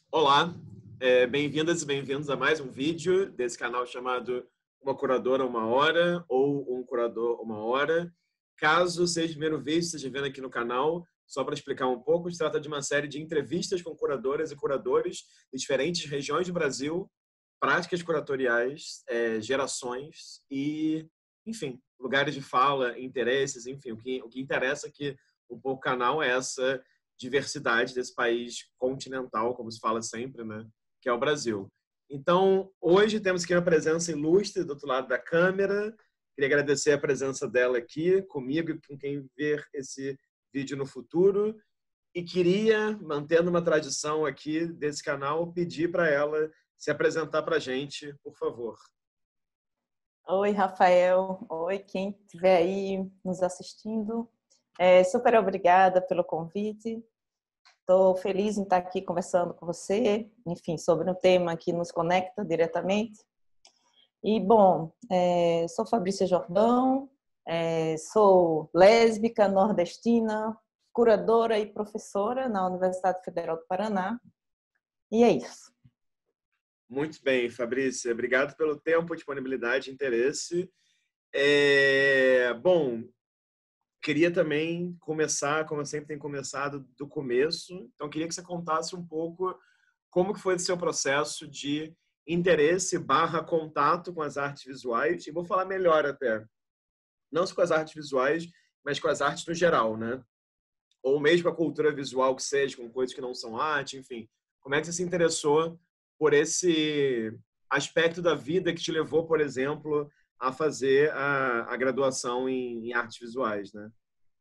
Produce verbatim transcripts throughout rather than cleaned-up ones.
Olá, é, bem-vindas e bem-vindos a mais um vídeo desse canal chamado Uma Curadora Uma Hora ou Um Curador Uma Hora. Caso seja o primeiro vídeo, esteja vendo aqui no canal, só para explicar um pouco, se trata de uma série de entrevistas com curadoras e curadores de diferentes regiões do Brasil, práticas curatoriais, é, gerações e, enfim, lugares de fala, interesses, enfim, o que, o que interessa aqui um pouco o canal é essa diversidade desse país continental, como se fala sempre, né? Que é o Brasil. Então, hoje temos aqui uma presença ilustre do outro lado da câmera. Queria agradecer a presença dela aqui, comigo e com quem ver esse vídeo no futuro. E queria, mantendo uma tradição aqui desse canal, pedir para ela se apresentar para a gente, por favor. Oi, Rafael. Oi, quem estiver aí nos assistindo. É, super obrigada pelo convite. Estou feliz em estar aqui conversando com você, enfim, sobre um tema que nos conecta diretamente. E, bom, é, sou Fabrícia Jordão, é, sou lésbica, nordestina, curadora e professora na Universidade Federal do Paraná. E é isso. Muito bem, Fabrícia. Obrigado pelo tempo, disponibilidade e interesse. É, bom, queria também começar, como eu sempre tenho começado, do começo. Então, queria que você contasse um pouco como que foi o seu processo de interesse barra contato com as artes visuais. E vou falar melhor até, não só com as artes visuais, mas com as artes no geral, né? Ou mesmo com a cultura visual que seja, com coisas que não são arte, enfim. Como é que você se interessou por esse aspecto da vida que te levou, por exemplo, a fazer a, a graduação em, em artes visuais, né?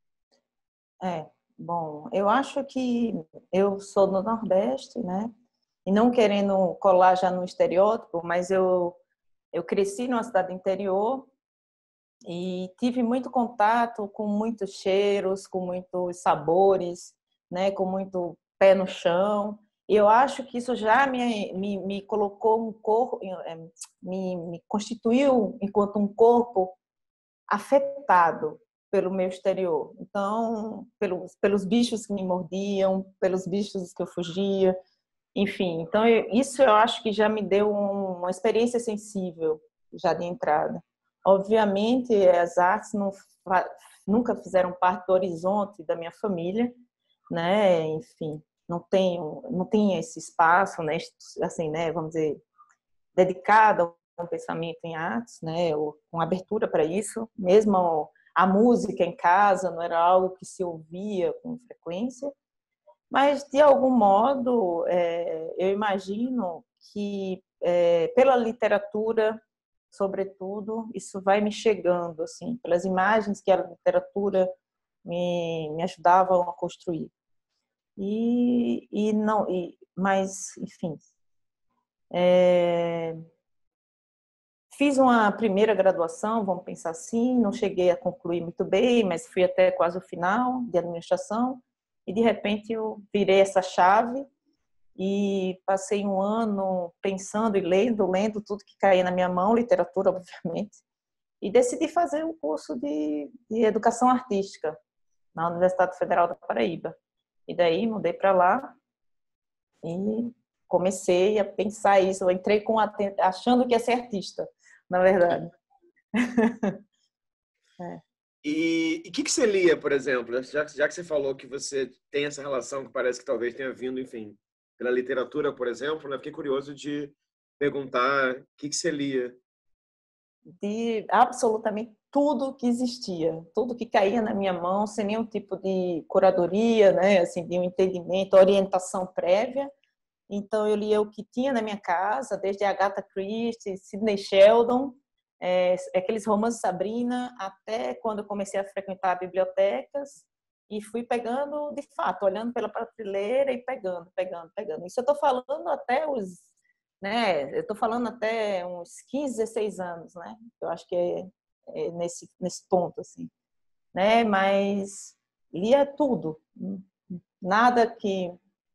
É, bom, eu acho que eu sou do Nordeste, né? E não querendo colar já no estereótipo, mas eu, eu cresci numa cidade interior e tive muito contato com muitos cheiros, com muitos sabores, né? Com muito pé no chão. E eu acho que isso já me, me, me colocou um corpo, me, me constituiu enquanto um corpo afetado pelo meu exterior. Então, pelos, pelos bichos que me mordiam, pelos bichos que eu fugia, enfim. Então, eu, isso eu acho que já me deu um, uma experiência sensível já de entrada. Obviamente, as artes não, nunca fizeram parte do horizonte da minha família, né? Enfim, não tenho, não tinha esse espaço, né? Assim, né? Vamos dizer, dedicado a um pensamento em artes, né? Ou com abertura para isso, mesmo a música em casa não era algo que se ouvia com frequência, mas de algum modo é, eu imagino que é, pela literatura, sobretudo, isso vai me chegando, assim, pelas imagens que a literatura me, me ajudavam a construir. E, e não, e, mas, enfim, é, fiz uma primeira graduação, vamos pensar assim, não cheguei a concluir muito bem, mas fui até quase o final de administração e de repente eu virei essa chave e passei um ano pensando e lendo, lendo tudo que caía na minha mão, literatura, obviamente, e decidi fazer um curso de, de educação artística na Universidade Federal da Paraíba. E daí mudei para lá e comecei a pensar isso. Eu entrei com achando que ia ser artista, na verdade. É. E o que, que você lia, por exemplo? Já, já que você falou que você tem essa relação que parece que talvez tenha vindo, enfim, pela literatura, por exemplo, né? Fiquei curioso de perguntar o que, que você lia. De absolutamente tudo que existia, tudo que caía na minha mão, sem nenhum tipo de curadoria, né? Assim, de um entendimento, orientação prévia. Então, eu lia o que tinha na minha casa, desde Agatha Christie, Sidney Sheldon, é, aqueles romances Sabrina, até quando eu comecei a frequentar bibliotecas e fui pegando, de fato, olhando pela prateleira e pegando, pegando, pegando. Isso eu estou falando até os, né, eu estou falando até uns quinze, dezesseis anos, né? Eu acho que é, é nesse, nesse ponto, assim, né? Mas lia tudo, nada que...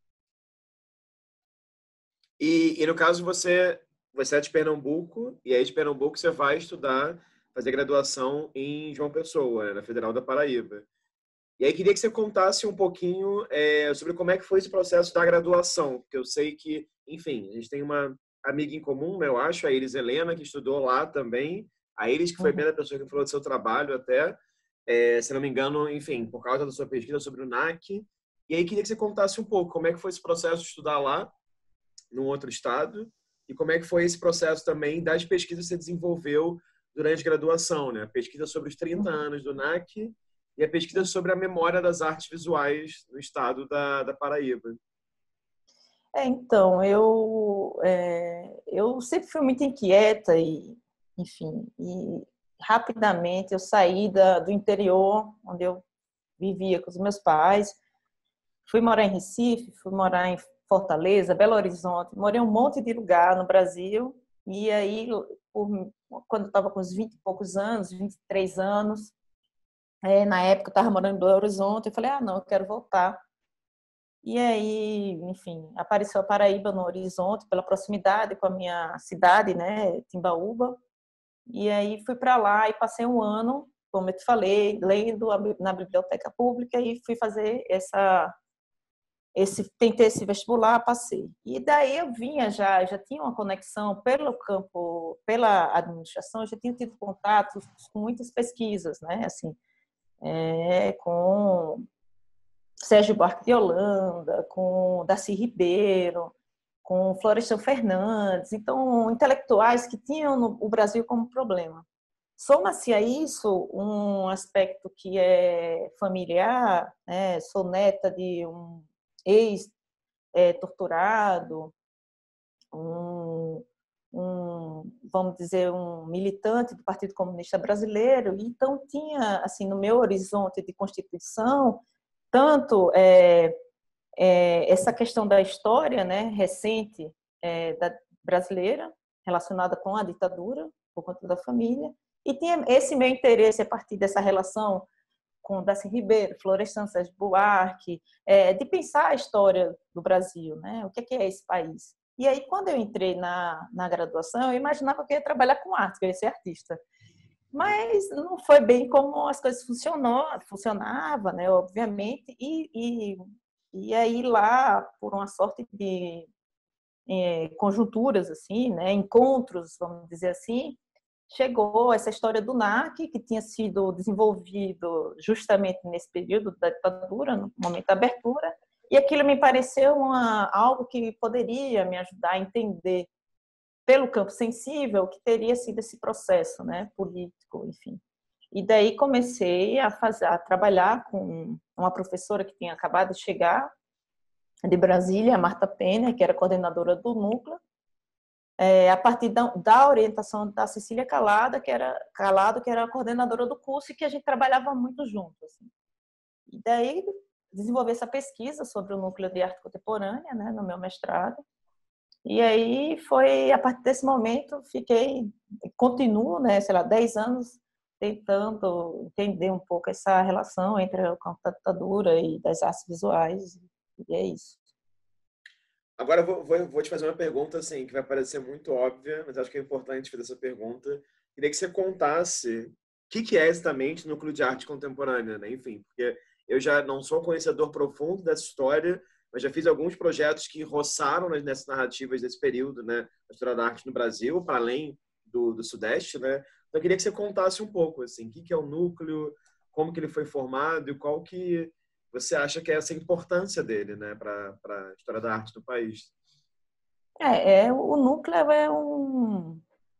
E, e no caso, você, você é de Pernambuco, e aí de Pernambuco você vai estudar, fazer graduação em João Pessoa, né, na Federal da Paraíba. E aí queria que você contasse um pouquinho é, sobre como é que foi esse processo da graduação, porque eu sei que, enfim, a gente tem uma amiga em comum, né, eu acho, a Iris Helena, que estudou lá também, a Iris, que foi a primeira pessoa que falou do seu trabalho até, é, se não me engano, enfim, por causa da sua pesquisa sobre o N A C. E aí queria que você contasse um pouco como é que foi esse processo de estudar lá, num outro estado, e como é que foi esse processo também das pesquisas que você desenvolveu durante a graduação, né? A pesquisa sobre os trinta anos do N A C e a pesquisa sobre a memória das artes visuais no estado da, da Paraíba. É, então, eu, é, eu sempre fui muito inquieta e, enfim, e rapidamente eu saí da, do interior, onde eu vivia com os meus pais, fui morar em Recife, fui morar em Fortaleza, Belo Horizonte, morei em um monte de lugar no Brasil, e aí, por, quando eu estava com uns vinte e poucos anos, vinte e três anos, é, na época eu estava morando em Belo Horizonte, eu falei, ah, não, eu quero voltar. E aí, enfim, apareceu a Paraíba no horizonte, pela proximidade com a minha cidade, né, Timbaúba. E aí fui para lá e passei um ano, como eu te falei, lendo na biblioteca pública e fui fazer essa, esse, tentei esse vestibular, passei. E daí eu vinha já, já tinha uma conexão pelo campo, pela administração, eu já tinha tido contato com muitas pesquisas, né, assim, é, com Sérgio Buarque de Holanda, com Darcy Ribeiro, com Florestan Fernandes, então intelectuais que tinham no, o Brasil como problema. Soma-se a isso um aspecto que é familiar, né? Sou neta de um ex-torturado, um, um, vamos dizer, um militante do Partido Comunista Brasileiro, e então tinha, assim, no meu horizonte de constituição, tanto é, é, essa questão da história, né, recente é, da brasileira, relacionada com a ditadura, por conta da família, e tinha esse meu interesse a partir dessa relação com Darcy Ribeiro, Florestan, Sérgio Buarque, é, de pensar a história do Brasil, né, o que é esse país. E aí, quando eu entrei na, na graduação, eu imaginava que eu ia trabalhar com arte, que eu ia ser artista. Mas não foi bem como as coisas funcionou, funcionava, né, obviamente, e, e, e aí lá, por uma sorte de é, conjunturas, assim, né, encontros, vamos dizer assim, chegou essa história do N A C, que tinha sido desenvolvido justamente nesse período da ditadura, no momento da abertura, e aquilo me pareceu uma, algo que poderia me ajudar a entender pelo campo sensível, que teria sido esse processo, né, político, enfim. E daí comecei a, fazer, a trabalhar com uma professora que tinha acabado de chegar de Brasília, a Marta Penner, que era coordenadora do núcleo, é, a partir da, da orientação da Cecília Calado, que era Calado, que era a coordenadora do curso e que a gente trabalhava muito junto. Assim. E daí desenvolvi essa pesquisa sobre o núcleo de arte contemporânea, né, no meu mestrado. E aí foi, a partir desse momento, fiquei, continuo, né, sei lá, dez anos tentando entender um pouco essa relação entre o campo da ditadura e das artes visuais, e é isso. Agora eu vou, vou, vou te fazer uma pergunta, assim, que vai parecer muito óbvia, mas acho que é importante fazer essa pergunta. Queria que você contasse o que, que é exatamente Núcleo de Arte Contemporânea, né? Enfim, porque eu já não sou conhecedor profundo dessa história, mas já fiz alguns projetos que roçaram nessas narrativas desse período, né, da história da arte no Brasil, para além do, do Sudeste, né? Então, eu queria que você contasse um pouco, assim, o que é o núcleo, como que ele foi formado e qual que você acha que é essa importância dele, né, para a história da arte do país. É, é, o núcleo é um...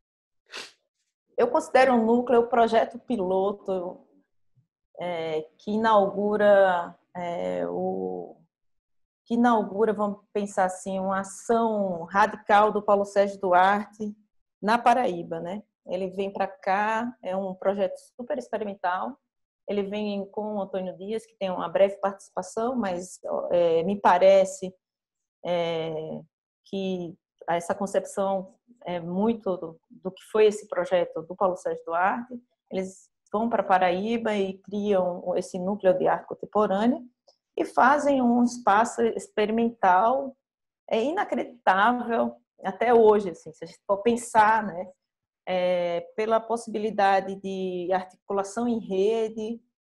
Eu considero um núcleo o projeto piloto é, que inaugura é, o que inaugura, vamos pensar assim, uma ação radical do Paulo Sérgio Duarte na Paraíba, né? Ele vem para cá, é um projeto super experimental. Ele vem com o Antônio Dias, que tem uma breve participação, mas é, me parece é, que essa concepção é muito do, do que foi esse projeto do Paulo Sérgio Duarte. Eles vão para Paraíba e criam esse núcleo de arte contemporânea e fazem um espaço experimental é inacreditável até hoje, assim, se a gente for pensar, né, é, pela possibilidade de articulação em rede,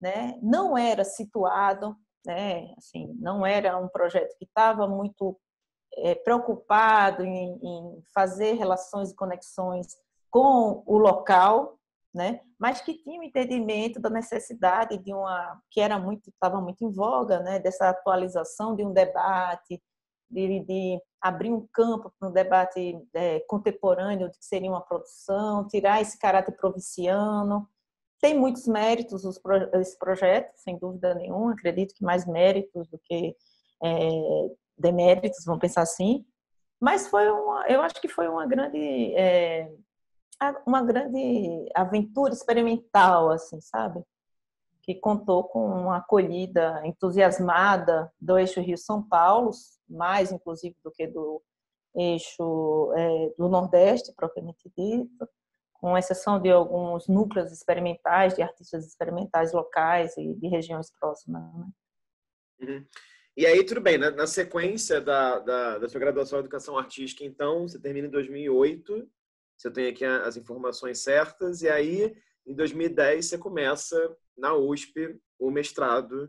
né? Não era situado, né? Assim, não era um projeto que estava muito é, preocupado em, em fazer relações e conexões com o local, né? Mas que tinha um entendimento da necessidade de uma que era muito estava muito em voga, né? Dessa atualização de um debate, de, de abrir um campo para um debate é, contemporâneo do que seria uma produção, tirar esse caráter provinciano. Tem muitos méritos os pro, esse projeto, sem dúvida nenhuma. Acredito que mais méritos do que é, deméritos, vamos pensar assim. Mas foi uma, eu acho que foi uma grande é, uma grande aventura experimental, assim, sabe? Que contou com uma acolhida entusiasmada do eixo Rio-São Paulo, mais, inclusive, do que do eixo é, do Nordeste, propriamente dito, com exceção de alguns núcleos experimentais, de artistas experimentais locais e de regiões próximas. Né? Uhum. E aí, tudo bem, na, na sequência da, da, da sua graduação em Educação Artística, então, você termina em dois mil e oito, você tem aqui as informações certas, e aí, em dois mil e dez, você começa na U S P o mestrado,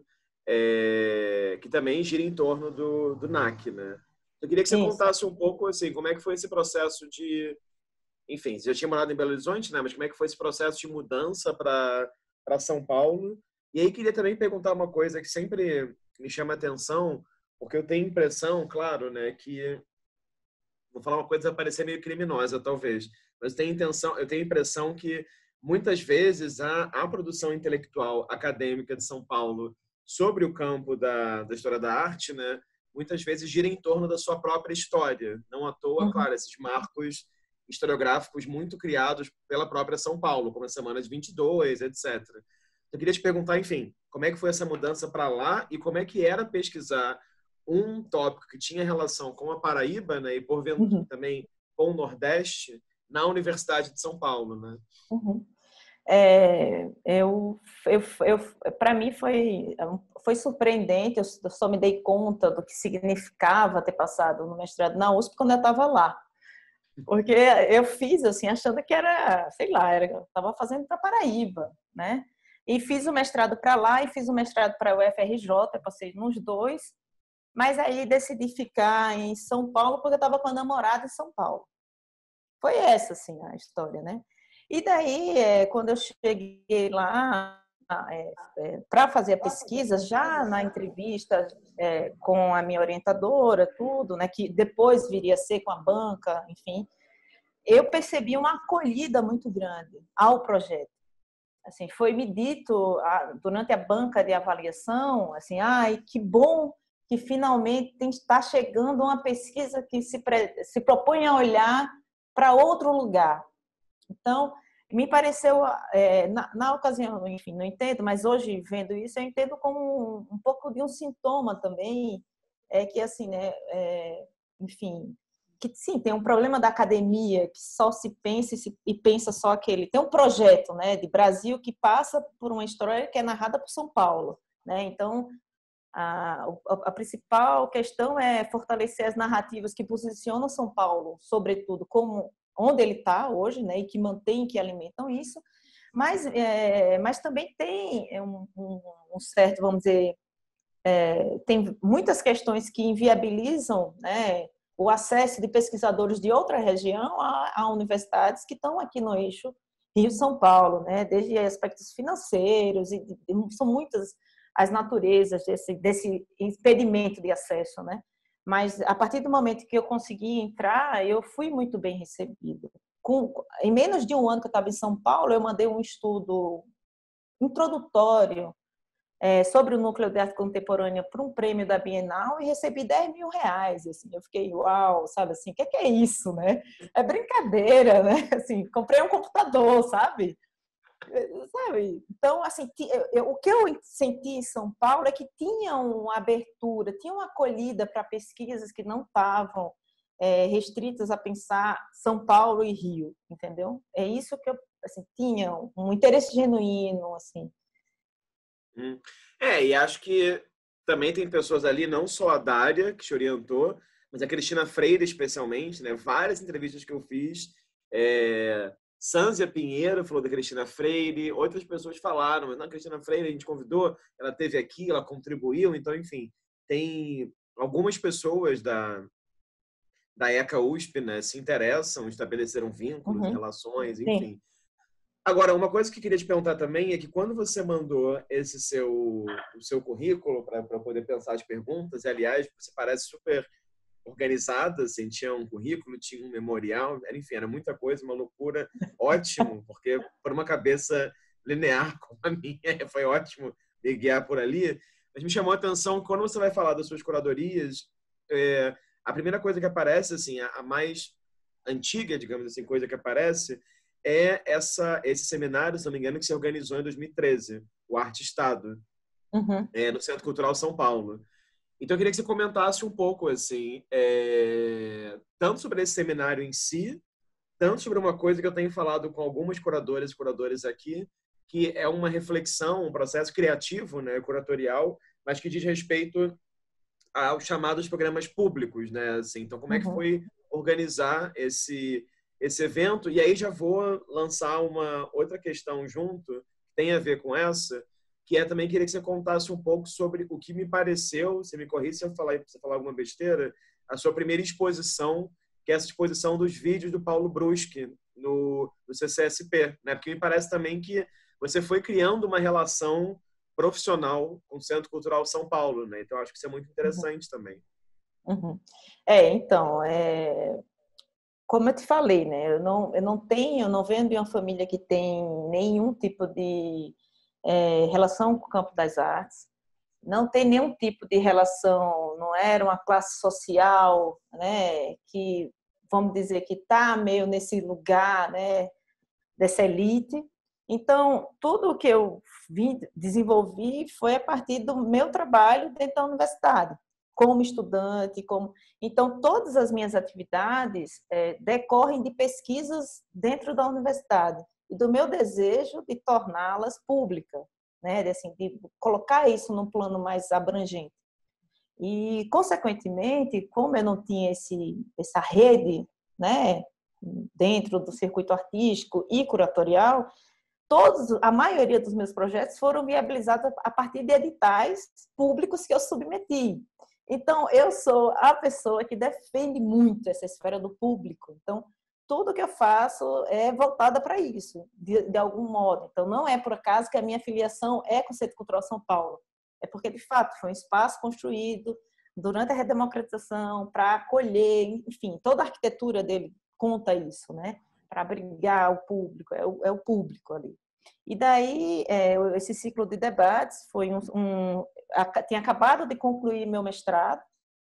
é, que também gira em torno do, do N A C, né? Eu queria que você Isso. contasse um pouco, assim, como é que foi esse processo de... Enfim, você já tinha morado em Belo Horizonte, né? Mas como é que foi esse processo de mudança para para São Paulo? E aí, queria também perguntar uma coisa que sempre me chama a atenção, porque eu tenho a impressão, claro, né, que... Vou falar uma coisa que vai parecer meio criminosa, talvez, mas eu tenho, intenção, eu tenho a impressão que muitas vezes a, a produção intelectual acadêmica de São Paulo sobre o campo da, da história da arte, né, muitas vezes gira em torno da sua própria história. Não à toa, Uhum. claro, esses marcos historiográficos muito criados pela própria São Paulo, como a Semana de vinte e dois, etcétera. Eu queria te perguntar, enfim, como é que foi essa mudança para lá e como é que era pesquisar um tópico que tinha relação com a Paraíba, né, e porventura Uhum. também com o Nordeste, na Universidade de São Paulo, né? Uhum. É, eu, eu, eu para mim foi foi surpreendente. Eu só me dei conta do que significava ter passado no mestrado na U S P quando eu estava lá, porque eu fiz assim achando que era, sei lá, era, eu estava fazendo para Paraíba, né? E fiz o mestrado para lá e fiz o mestrado para a U F R J, passei nos dois. Mas aí decidi ficar em São Paulo porque eu estava com a namorada em São Paulo. Foi essa, assim, a história, né? E daí, é, quando eu cheguei lá é, é, para fazer a pesquisa, já na entrevista é, com a minha orientadora, tudo, né? Que depois viria a ser com a banca, enfim, eu percebi uma acolhida muito grande ao projeto. Assim, foi me dito durante a banca de avaliação, assim, ai, que bom que finalmente está chegando uma pesquisa que se, se propõe a olhar para outro lugar. Então, me pareceu, é, na, na ocasião, enfim, não entendo, mas hoje, vendo isso, eu entendo como um, um pouco de um sintoma também, é que, assim, né, é, enfim, que sim, tem um problema da academia, que só se pensa e, se, e pensa só aquele... Tem um projeto, né, de Brasil que passa por uma história que é narrada por São Paulo, né, então... A, a principal questão é fortalecer as narrativas que posicionam São Paulo, sobretudo, como onde ele está hoje, né, e que mantém, que alimentam isso, mas, é, mas também tem um, um, um certo, vamos dizer, é, tem muitas questões que inviabilizam, né, o acesso de pesquisadores de outra região a, a universidades que estão aqui no eixo Rio-São Paulo, né, desde aspectos financeiros, e, e são muitas as naturezas desse, desse impedimento de acesso, né? Mas a partir do momento que eu consegui entrar, eu fui muito bem recebida. Com, em menos de um ano que eu estava em São Paulo, eu mandei um estudo introdutório é, sobre o núcleo de arte contemporânea para um prêmio da Bienal e recebi dez mil reais. Assim, eu fiquei, uau, sabe assim, o que, que é isso, né? É brincadeira, né? Assim, comprei um computador, sabe? Sabe? Então, assim, eu, o que eu senti em São Paulo é que tinha uma abertura, tinha uma acolhida para pesquisas que não estavam é, restritas a pensar São Paulo e Rio, entendeu? É isso que eu, assim, tinha um interesse genuíno, assim. Hum. É, e acho que também tem pessoas ali, não só a Dária, que te orientou, mas a Cristina Freire, especialmente, né? Várias entrevistas que eu fiz, é... Sânzia Pinheiro falou da Cristina Freire, outras pessoas falaram, mas não, a Cristina Freire a gente convidou, ela esteve aqui, ela contribuiu, então, enfim, tem algumas pessoas da, da ECA U S P, né, se interessam, estabeleceram vínculos, Uhum. relações, Sim. enfim. Agora, uma coisa que eu queria te perguntar também é que quando você mandou esse seu, o seu currículo para poder pensar as perguntas, e, aliás, você parece super organizada, assim, tinha um currículo, tinha um memorial, era, enfim, era muita coisa, uma loucura, ótimo, porque por uma cabeça linear como a minha, foi ótimo me guiar por ali, mas me chamou a atenção que quando você vai falar das suas curadorias, é, a primeira coisa que aparece, assim, a, a mais antiga, digamos assim, coisa que aparece, é essa, esse seminário, se não me engano, que se organizou em dois mil e treze, o Arte Estado, Uhum. é, no Centro Cultural São Paulo. Então, eu queria que você comentasse um pouco, assim, é, tanto sobre esse seminário em si, tanto sobre uma coisa que eu tenho falado com algumas curadoras e curadores aqui, que é uma reflexão, um processo criativo, né, curatorial, mas que diz respeito aos chamados programas públicos, né? Assim, então, como é que Uhum. foi organizar esse esse evento? E aí já vou lançar uma outra questão junto, que tem a ver com essa, que é também queria que você contasse um pouco sobre o que me pareceu, você me corrija se eu falar, se eu falar alguma besteira, a sua primeira exposição, que é essa exposição dos vídeos do Paulo Bruschi no, no C C S P, né? Porque me parece também que você foi criando uma relação profissional com o Centro Cultural São Paulo, né? Então acho que isso é muito Uhum. interessante também. Uhum. É, então, é, como eu te falei, né? Eu não, eu não tenho, eu não venho de uma família que tem nenhum tipo de é, relação com o campo das artes, não tem nenhum tipo de relação, não era uma classe social, né? Que vamos dizer que está meio nesse lugar, né? Dessa elite. Então, tudo o que eu vim desenvolvi foi a partir do meu trabalho dentro da universidade, como estudante, como então todas as minhas atividades é, decorrem de pesquisas dentro da universidade e do meu desejo de torná-las públicas, né, de, assim, de colocar isso num plano mais abrangente. E, consequentemente, como eu não tinha esse, essa rede, né, dentro do circuito artístico e curatorial, todos, a maioria dos meus projetos foram viabilizados a partir de editais públicos que eu submeti. Então, eu sou a pessoa que defende muito essa esfera do público. Então, tudo que eu faço é voltada para isso, de, de algum modo. Então, não é por acaso que a minha filiação é com o Centro Cultural São Paulo. É porque, de fato, foi um espaço construído durante a redemocratização para acolher, enfim, toda a arquitetura dele conta isso, né? Para abrigar o público, é o, é o público ali. E daí, é, esse ciclo de debates foi um, um a, tinha acabado de concluir meu mestrado,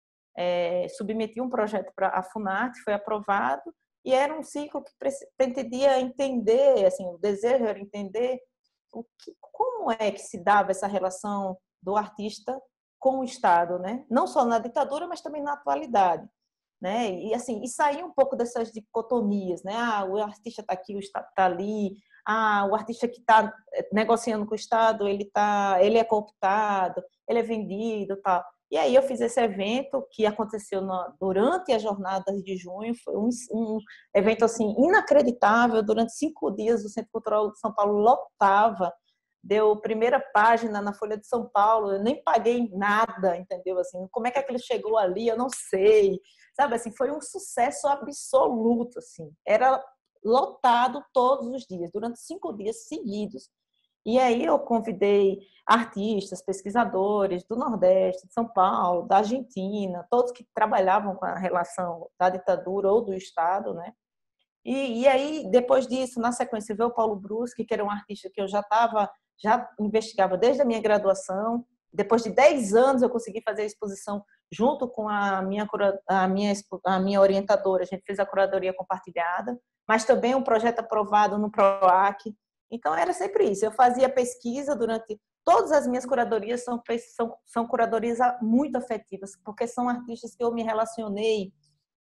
é, submeti um projeto para a Funarte, foi aprovado, e era um ciclo que pretendia entender, assim, o desejo era entender o que, como é que se dava essa relação do artista com o Estado, né? Não só na ditadura, mas também na atualidade. Né? E assim, e sair um pouco dessas dicotomias, né? Ah, o artista está aqui, o Estado está ali. Ah, o artista que está negociando com o Estado, ele tá, ele é cooptado, ele é vendido, tal. E aí eu fiz esse evento que aconteceu no, durante as jornadas de junho, foi um, um evento assim inacreditável. Durante cinco dias o Centro Cultural de São Paulo lotava, deu primeira página na Folha de São Paulo, eu nem paguei nada, entendeu? Assim, como é que aquilo chegou ali, eu não sei. Sabe, assim, foi um sucesso absoluto, assim. Era lotado todos os dias, durante cinco dias seguidos. E aí eu convidei artistas, pesquisadores do Nordeste, de São Paulo, da Argentina, todos que trabalhavam com a relação da ditadura ou do Estado, né? E, e aí, depois disso, na sequência, veio o Paulo Bruschi, que era um artista que eu já estava, já investigava desde a minha graduação. Depois de dez anos, eu consegui fazer a exposição junto com a minha, a minha, a minha orientadora. A gente fez a curadoria compartilhada, mas também um projeto aprovado no PROAC. Então, era sempre isso. Eu fazia pesquisa durante... Todas as minhas curadorias são, são, são curadorias muito afetivas, porque são artistas que eu me relacionei,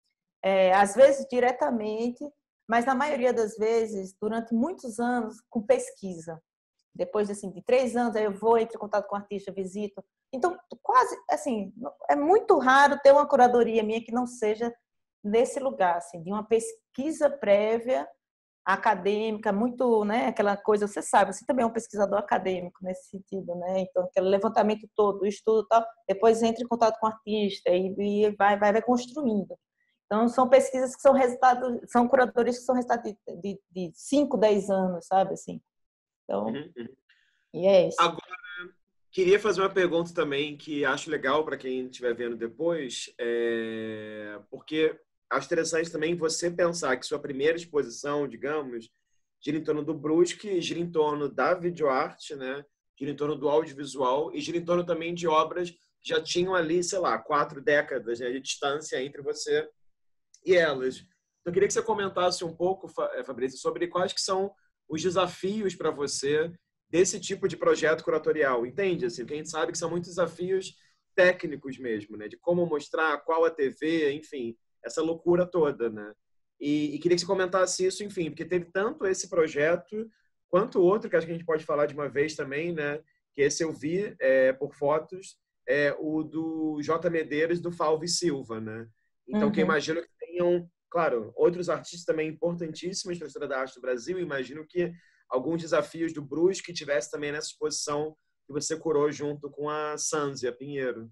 é, às vezes diretamente, mas na maioria das vezes, durante muitos anos, com pesquisa. Depois assim, de três anos, aí eu vou, entro em contato com o artista, visito. Então, quase, assim, é muito raro ter uma curadoria minha que não seja nesse lugar, assim, de uma pesquisa prévia acadêmica, muito, né, aquela coisa, você sabe, você também é um pesquisador acadêmico nesse sentido, né? Então, aquele levantamento todo, o estudo e tal, depois entra em contato com o artista e, e vai, vai, vai construindo. Então, são pesquisas que são resultado, são curadorias que são resultado de, de, de cinco, dez anos, sabe, assim. Então, Uhum, uhum. e é isso. Agora, queria fazer uma pergunta também que acho legal para quem estiver vendo depois, é... porque acho interessante também você pensar que sua primeira exposição, digamos, gira em torno do Brusque, gira em torno da videoarte, né? Gira em torno do audiovisual e gira em torno também de obras que já tinham ali, sei lá, quatro décadas, né, de distância entre você e elas. Então, eu queria que você comentasse um pouco, Fabrício, sobre quais que são os desafios para você desse tipo de projeto curatorial. Entende? Assim, porque a gente sabe que são muitos desafios técnicos mesmo, né? De como mostrar, qual a T V, enfim, essa loucura toda, né? E, e queria que você comentasse isso, enfim, porque teve tanto esse projeto quanto outro, que acho que a gente pode falar de uma vez também, né? Que esse eu vi é, por fotos, é o do J. Medeiros e do Falve Silva, né? Então, que eu Uhum. imagino que tenham, claro, outros artistas também importantíssimos para a história da arte do Brasil. Imagino que alguns desafios do Brusque tivesse também nessa exposição que você curou junto com a Sanzia Pinheiro.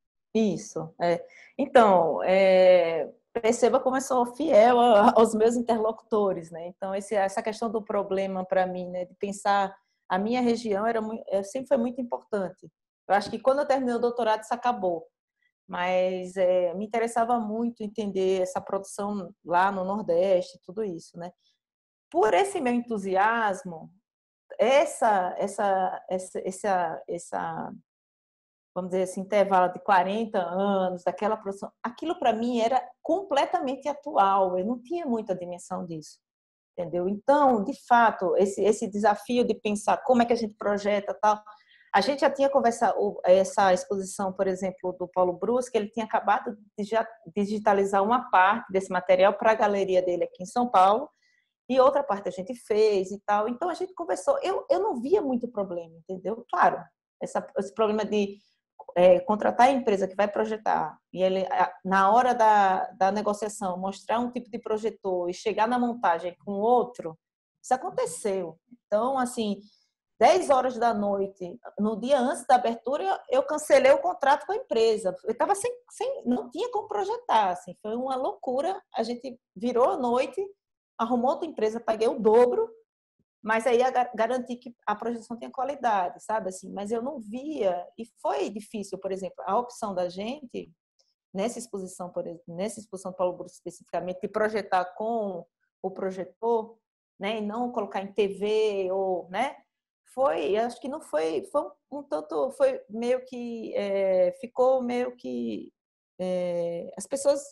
Isso. É. Então, é, perceba como eu sou fiel aos meus interlocutores, né? Então, esse, essa questão do problema para mim, né, de pensar a minha região era muito, sempre foi muito importante. Eu acho que quando eu terminei o doutorado isso acabou, mas é, me interessava muito entender essa produção lá no Nordeste, tudo isso, né? Por esse meu entusiasmo, essa, essa, essa, essa, essa vamos dizer assim, intervalo de quarenta anos, daquela produção, aquilo para mim era completamente atual, eu não tinha muita dimensão disso, entendeu? Então, de fato, esse, esse desafio de pensar como é que a gente projeta tal, a gente já tinha conversado, essa exposição, por exemplo, do Paulo Brusque, ele tinha acabado de já digitalizar uma parte desse material para a galeria dele aqui em São Paulo, e outra parte a gente fez e tal, então a gente conversou, eu, eu não via muito problema, entendeu? Claro, essa, esse problema de é, contratar a empresa que vai projetar e ele, na hora da, da negociação, mostrar um tipo de projetor e chegar na montagem com outro, isso aconteceu. Então, assim, dez horas da noite, no dia antes da abertura, eu cancelei o contrato com a empresa. Eu estava sem, sem, não tinha como projetar, assim, foi uma loucura. A gente virou a noite, arrumou outra empresa, paguei o dobro, mas aí garantir que a projeção tenha qualidade, sabe? Assim, mas eu não via, e foi difícil, por exemplo, a opção da gente, nessa exposição, por exemplo, nessa exposição do Paulo Brusque especificamente, de projetar com o projetor, né, e não colocar em T V, ou, né, foi, acho que não foi, foi um tanto, foi meio que, é, ficou meio que, é, as pessoas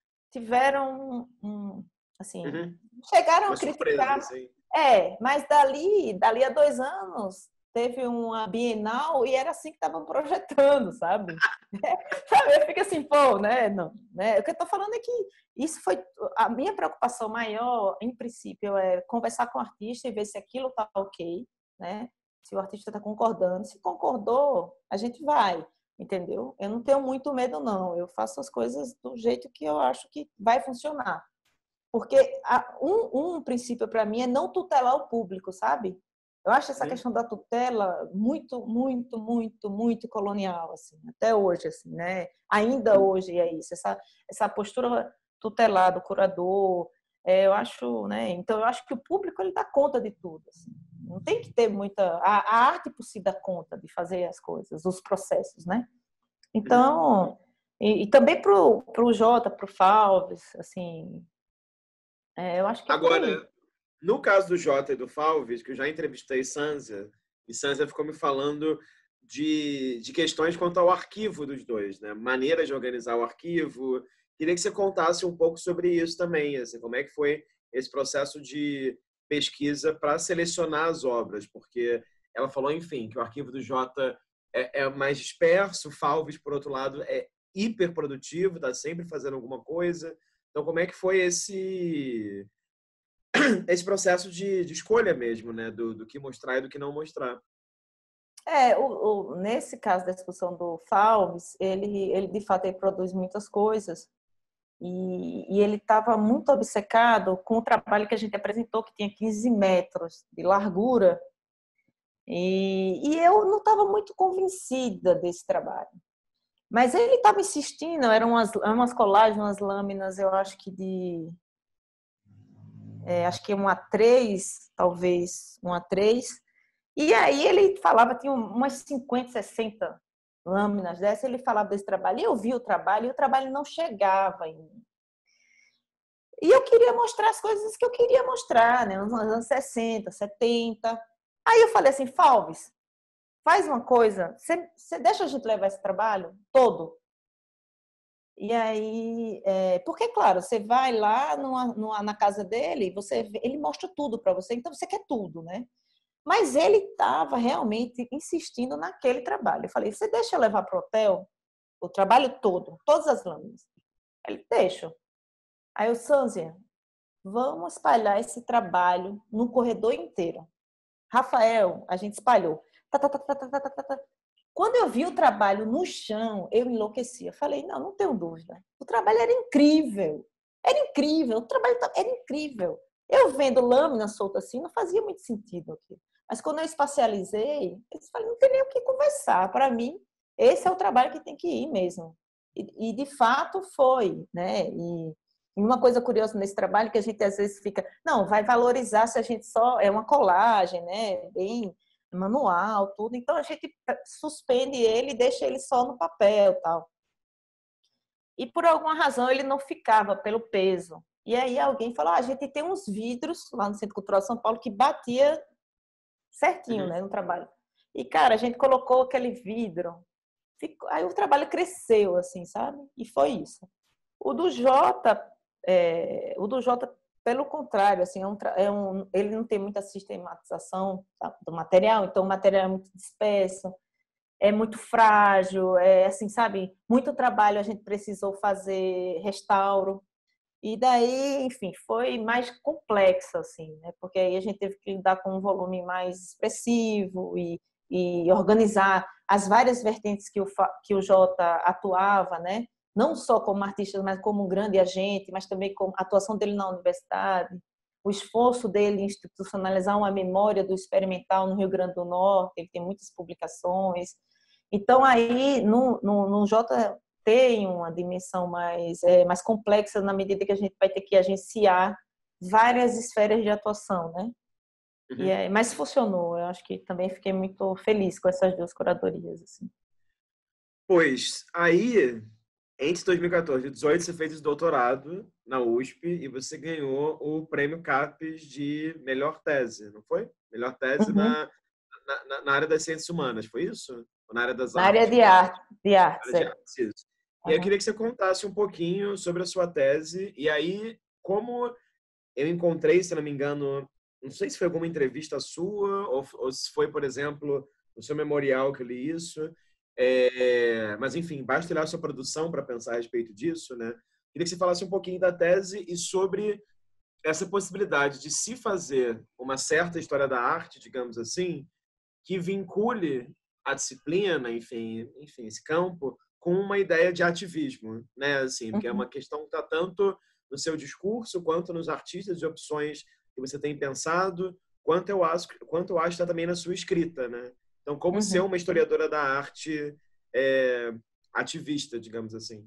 tiveram, um, assim, Uhum. chegaram Uma a surpresa, criticar. assim. É, mas dali, dali a dois anos, teve uma Bienal e era assim que estavam projetando, sabe? Sabe? Eu fico assim, pô, né? Não, né? O que eu tô falando é que isso foi a minha preocupação maior, em princípio, é conversar com o artista e ver se aquilo tá ok, né? Se o artista tá concordando. Se concordou, a gente vai, entendeu? Eu não tenho muito medo, não. Eu faço as coisas do jeito que eu acho que vai funcionar. Porque um, um princípio para mim é não tutelar o público, sabe? Eu acho essa Uhum. questão da tutela muito, muito, muito, muito colonial, assim, até hoje, assim, né? Ainda hoje é isso, essa, essa postura tutelar do curador, é, eu acho, né? Então, eu acho que o público, ele dá conta de tudo, assim. Não tem que ter muita... A, a arte por si dá conta de fazer as coisas, os processos, né? Uhum. Então, e, e também para o Jota, para o Falves, assim, é, eu acho que é por aí. Agora, no caso do Jota e do Falves, que eu já entrevistei Sanzia, e Sanzia ficou me falando de, de questões quanto ao arquivo dos dois, né? Maneiras de organizar o arquivo. Queria que você contasse um pouco sobre isso também, assim, como é que foi esse processo de pesquisa para selecionar as obras, porque ela falou, enfim, que o arquivo do Jota é, é mais disperso, o Falves, por outro lado, é hiperprodutivo, está sempre fazendo alguma coisa. Então, como é que foi esse esse processo de, de escolha mesmo, né? Do, do que mostrar e do que não mostrar. É, o, o, nesse caso da discussão do Falves, ele, ele de fato ele produz muitas coisas, E, e ele estava muito obcecado com o trabalho que a gente apresentou, que tinha quinze metros de largura, e, e eu não estava muito convencida desse trabalho. Mas ele estava insistindo, eram umas, umas colagens, umas lâminas, eu acho que de... É, acho que um A três, talvez, um A três. E aí ele falava, tinha umas cinquenta, sessenta lâminas dessas, ele falava desse trabalho, e eu vi o trabalho, e o trabalho não chegava em mim. E eu queria mostrar as coisas que eu queria mostrar, né? Nos anos sessenta, setenta. Aí eu falei assim, Falves, faz uma coisa, você, você deixa a gente levar esse trabalho todo? E aí, é, porque, claro, você vai lá numa, numa, na casa dele, você vê, ele mostra tudo para você, então você quer tudo, né? Mas ele estava realmente insistindo naquele trabalho. Eu falei, você deixa eu levar para o hotel o trabalho todo, todas as lâminas? Ele, deixa. Aí eu, Sânzia, vamos espalhar esse trabalho no corredor inteiro. Rafael, a gente espalhou. Tá, tá, tá, tá, tá, tá, tá, tá. Quando eu vi o trabalho no chão, eu enlouqueci. Eu falei, não, não tenho dúvida. O trabalho era incrível. Era incrível. O trabalho era incrível. Eu vendo lâmina solta assim, não fazia muito sentido aqui. Mas quando eu espacializei, eu falei, não tem nem o que conversar. Para mim, esse é o trabalho que tem que ir mesmo. E, e de fato foi, né? E uma coisa curiosa nesse trabalho que a gente às vezes fica, não, vai valorizar se a gente só é uma colagem, né? Bem manual, tudo. Então a gente suspende ele e deixa ele só no papel, tal. E por alguma razão ele não ficava pelo peso. E aí alguém falou, ah, a gente tem uns vidros lá no Centro Cultural de São Paulo que batia certinho, Uhum. né, no trabalho. E cara, a gente colocou aquele vidro, ficou... aí o trabalho cresceu, assim, sabe? E foi isso. O do Jota, é... o do Jota pelo contrário, assim, é um, é um, ele não tem muita sistematização, tá, do material, então o material é muito disperso, é muito frágil, é assim, sabe? Muito trabalho a gente precisou fazer restauro. E daí, enfim, foi mais complexo, assim, né? Porque aí a gente teve que lidar com um volume mais expressivo e, e organizar as várias vertentes que o, que o Jota atuava, né? Não só como artista, mas como um grande agente, mas também com a atuação dele na universidade, o esforço dele em institucionalizar uma memória do experimental no Rio Grande do Norte, ele tem muitas publicações. Então, aí, no, no, no Jota tem uma dimensão mais, é, mais complexa na medida que a gente vai ter que agenciar várias esferas de atuação, né? Uhum. E é, mas funcionou, eu acho que também fiquei muito feliz com essas duas curadorias, assim. Pois, aí, entre dois mil e quatorze e dois mil e dezoito, você fez o doutorado na U S P e você ganhou o prêmio CAPES de melhor tese, não foi? Melhor tese Uhum. na, na, na área das ciências humanas, foi isso? Ou na área das Na área artes? de arte, de Na artes, área de é. artes, isso. E aí eu Uhum. queria que você contasse um pouquinho sobre a sua tese e aí como eu encontrei, se não me engano, não sei se foi alguma entrevista sua ou, ou se foi, por exemplo, no seu memorial que eu li isso. É, mas, enfim, basta olhar a sua produção para pensar a respeito disso, né? Queria que você falasse um pouquinho da tese e sobre essa possibilidade de se fazer uma certa história da arte, digamos assim, que vincule a disciplina, enfim, enfim, esse campo, com uma ideia de ativismo, né? Assim, porque é Uhum. uma questão que está tanto no seu discurso quanto nos artistas e opções que você tem pensado, quanto eu acho, quanto eu acho está também na sua escrita, né? Então, como ser Uhum. uma historiadora da arte é, ativista, digamos assim?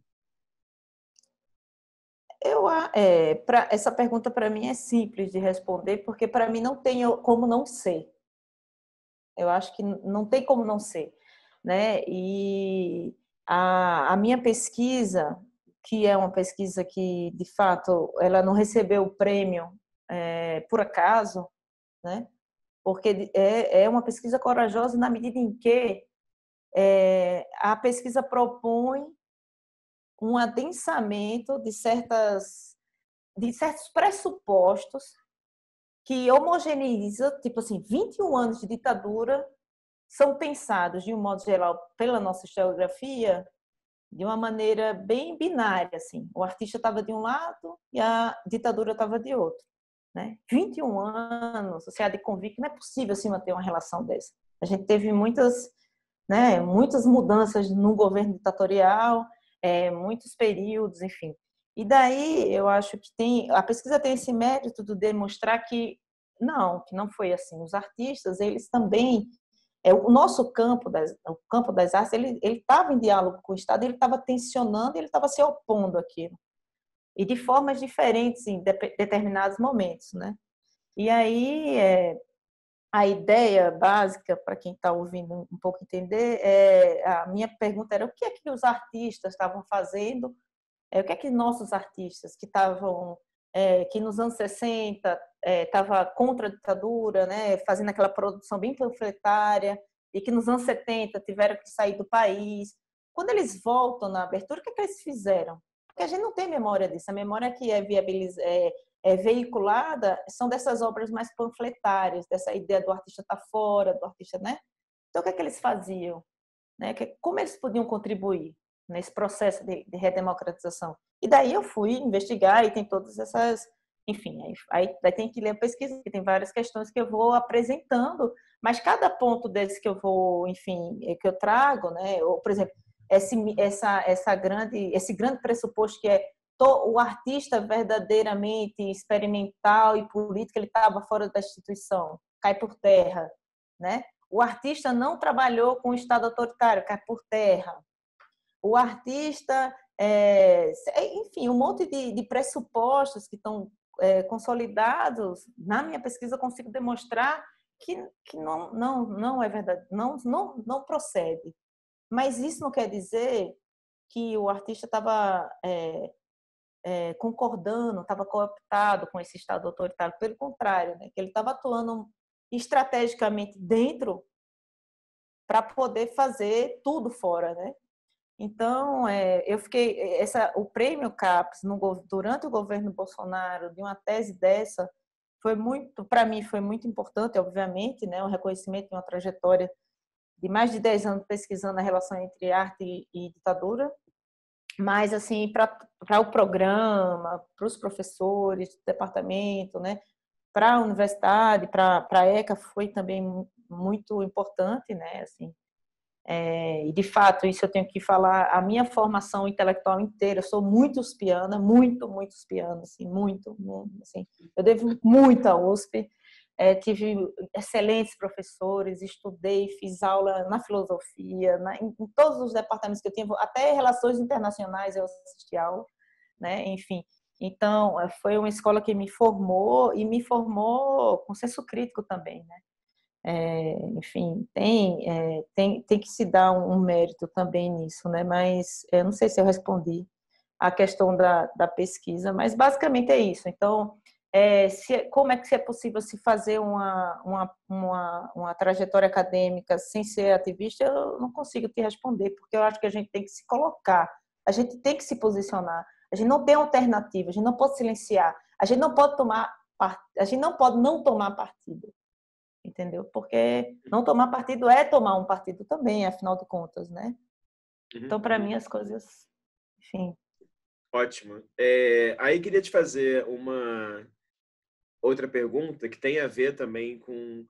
Eu, é, pra, essa pergunta para mim é simples de responder, porque para mim não tem como não ser. Eu acho que não tem como não ser, né? E a, a minha pesquisa, que é uma pesquisa que, de fato, ela não recebeu o prêmio é, por acaso, né? Porque é, é uma pesquisa corajosa na medida em que é, a pesquisa propõe um adensamento de certas de certos pressupostos que homogeneiza, tipo assim, vinte e um anos de ditadura são pensados, de um modo geral, pela nossa historiografia, de uma maneira bem binária, assim. O artista estava de um lado e a ditadura estava de outro, né? vinte e um anos, você há de convir que não é possível assim manter uma relação dessa. A gente teve muitas, né, muitas mudanças no governo ditatorial, é, muitos períodos, enfim. E daí eu acho que tem, a pesquisa tem esse mérito de demonstrar que não, que não foi assim. Os artistas, eles também, é, o nosso campo das, o campo das artes, ele ele estava em diálogo com o Estado, ele estava tensionando, ele estava se opondo àquilo. E de formas diferentes em de, determinados momentos, né? E aí, é, a ideia básica, para quem está ouvindo um pouco entender, é, a minha pergunta era o que é que os artistas estavam fazendo, é, o que é que nossos artistas que estavam, é, que nos anos sessenta estava é, contra a ditadura, né, fazendo aquela produção bem panfletária, e que nos anos setenta tiveram que sair do país. Quando eles voltam na abertura, o que é que eles fizeram? Porque a gente não tem memória disso. A memória que é, viabiliz... é, é veiculada são dessas obras mais panfletárias, dessa ideia do artista estar fora, do artista, né? Então, o que é que eles faziam? Né? Como eles podiam contribuir nesse processo de, de redemocratização? E daí eu fui investigar e tem todas essas... Enfim, aí, aí tem que ler a pesquisa, que tem várias questões que eu vou apresentando, mas cada ponto desse que eu vou, enfim, que eu trago, né? Ou, por exemplo, esse, essa, essa grande, esse grande pressuposto que é o artista verdadeiramente experimental e político, ele estava fora da instituição, cai por terra, né? O artista não trabalhou com o Estado autoritário, cai por terra. O artista, é, enfim, um monte de, de pressupostos que estão é, consolidados. Na minha pesquisa, eu consigo demonstrar que, que não, não, não é verdade, não, não, não procede. Mas isso não quer dizer que o artista estava é, é, concordando, estava cooptado com esse Estado autoritário. Pelo contrário, né? Que ele estava atuando estrategicamente dentro para poder fazer tudo fora, né? Então, é, eu fiquei essa o prêmio CAPES no, durante o governo Bolsonaro de uma tese dessa foi muito, para mim foi muito importante, obviamente, né, um reconhecimento de uma trajetória de mais de dez anos pesquisando a relação entre arte e, e ditadura, mas assim para o programa, para os professores do departamento, né, para a universidade, para a ECA foi também muito importante, né, assim. É, e de fato, isso eu tenho que falar, a minha formação intelectual inteira, eu sou muito uspiana, muito, muito uspiana, assim, muito, muito assim, eu devo muito à U S P, é, tive excelentes professores, estudei, fiz aula na filosofia, na, em, em todos os departamentos que eu tinha, até relações internacionais eu assisti aula, né, enfim. Então, foi uma escola que me formou e me formou com senso crítico também, né. É, enfim, tem, é, tem, tem que se dar um, um mérito também nisso, né? Mas eu não sei se eu respondi a questão da, da pesquisa, mas basicamente é isso. Então, é, se, como é que é possível se fazer uma, uma, uma, uma trajetória acadêmica sem ser ativista? Eu não consigo te responder, porque eu acho que a gente tem que se colocar, a gente tem que se posicionar, a gente não tem alternativa, a gente não pode silenciar, a gente não pode tomar, a gente não pode não tomar partido. Entendeu? Porque não tomar partido é tomar um partido também, afinal de contas, né? Uhum. Então, para mim, as coisas... Enfim. Ótimo. É, aí queria te fazer uma outra pergunta que tem a ver também com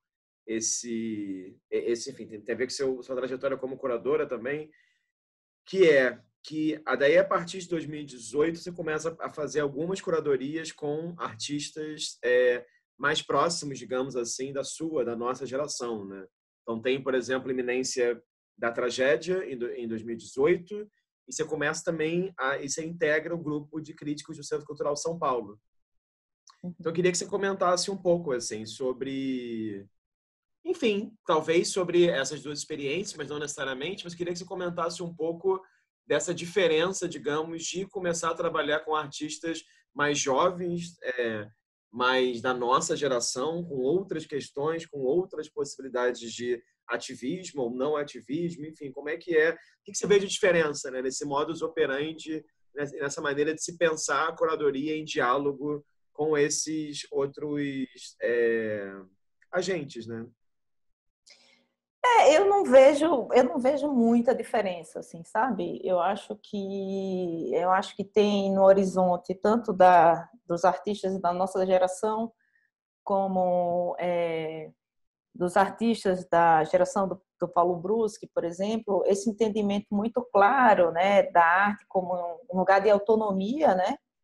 esse... esse enfim, tem a ver com seu, sua trajetória como curadora também, que é que daí, a partir de dois mil e dezoito, você começa a fazer algumas curadorias com artistas... É, mais próximos, digamos assim, da sua, da nossa geração, né? Então tem, por exemplo, Iminência da Tragédia em dois mil e dezoito, e você começa também a, e você integra o grupo de críticos do Centro Cultural São Paulo. Então eu queria que você comentasse um pouco assim sobre, enfim, talvez sobre essas duas experiências, mas não necessariamente, mas queria que você comentasse um pouco dessa diferença, digamos, de começar a trabalhar com artistas mais jovens, é, mas da nossa geração, com outras questões, com outras possibilidades de ativismo ou não ativismo, enfim, como é que é, o que você vê de diferença, né, nesse modus operandi, nessa maneira de se pensar a curadoria em diálogo com esses outros é, agentes, né? É, eu não vejo, eu não vejo muita diferença, assim, sabe? Eu acho que, eu acho que tem no horizonte tanto da, dos artistas da nossa geração, como é, dos artistas da geração do, do Paulo Bruschi, por exemplo, esse entendimento muito claro, né, da arte como um lugar de autonomia, né?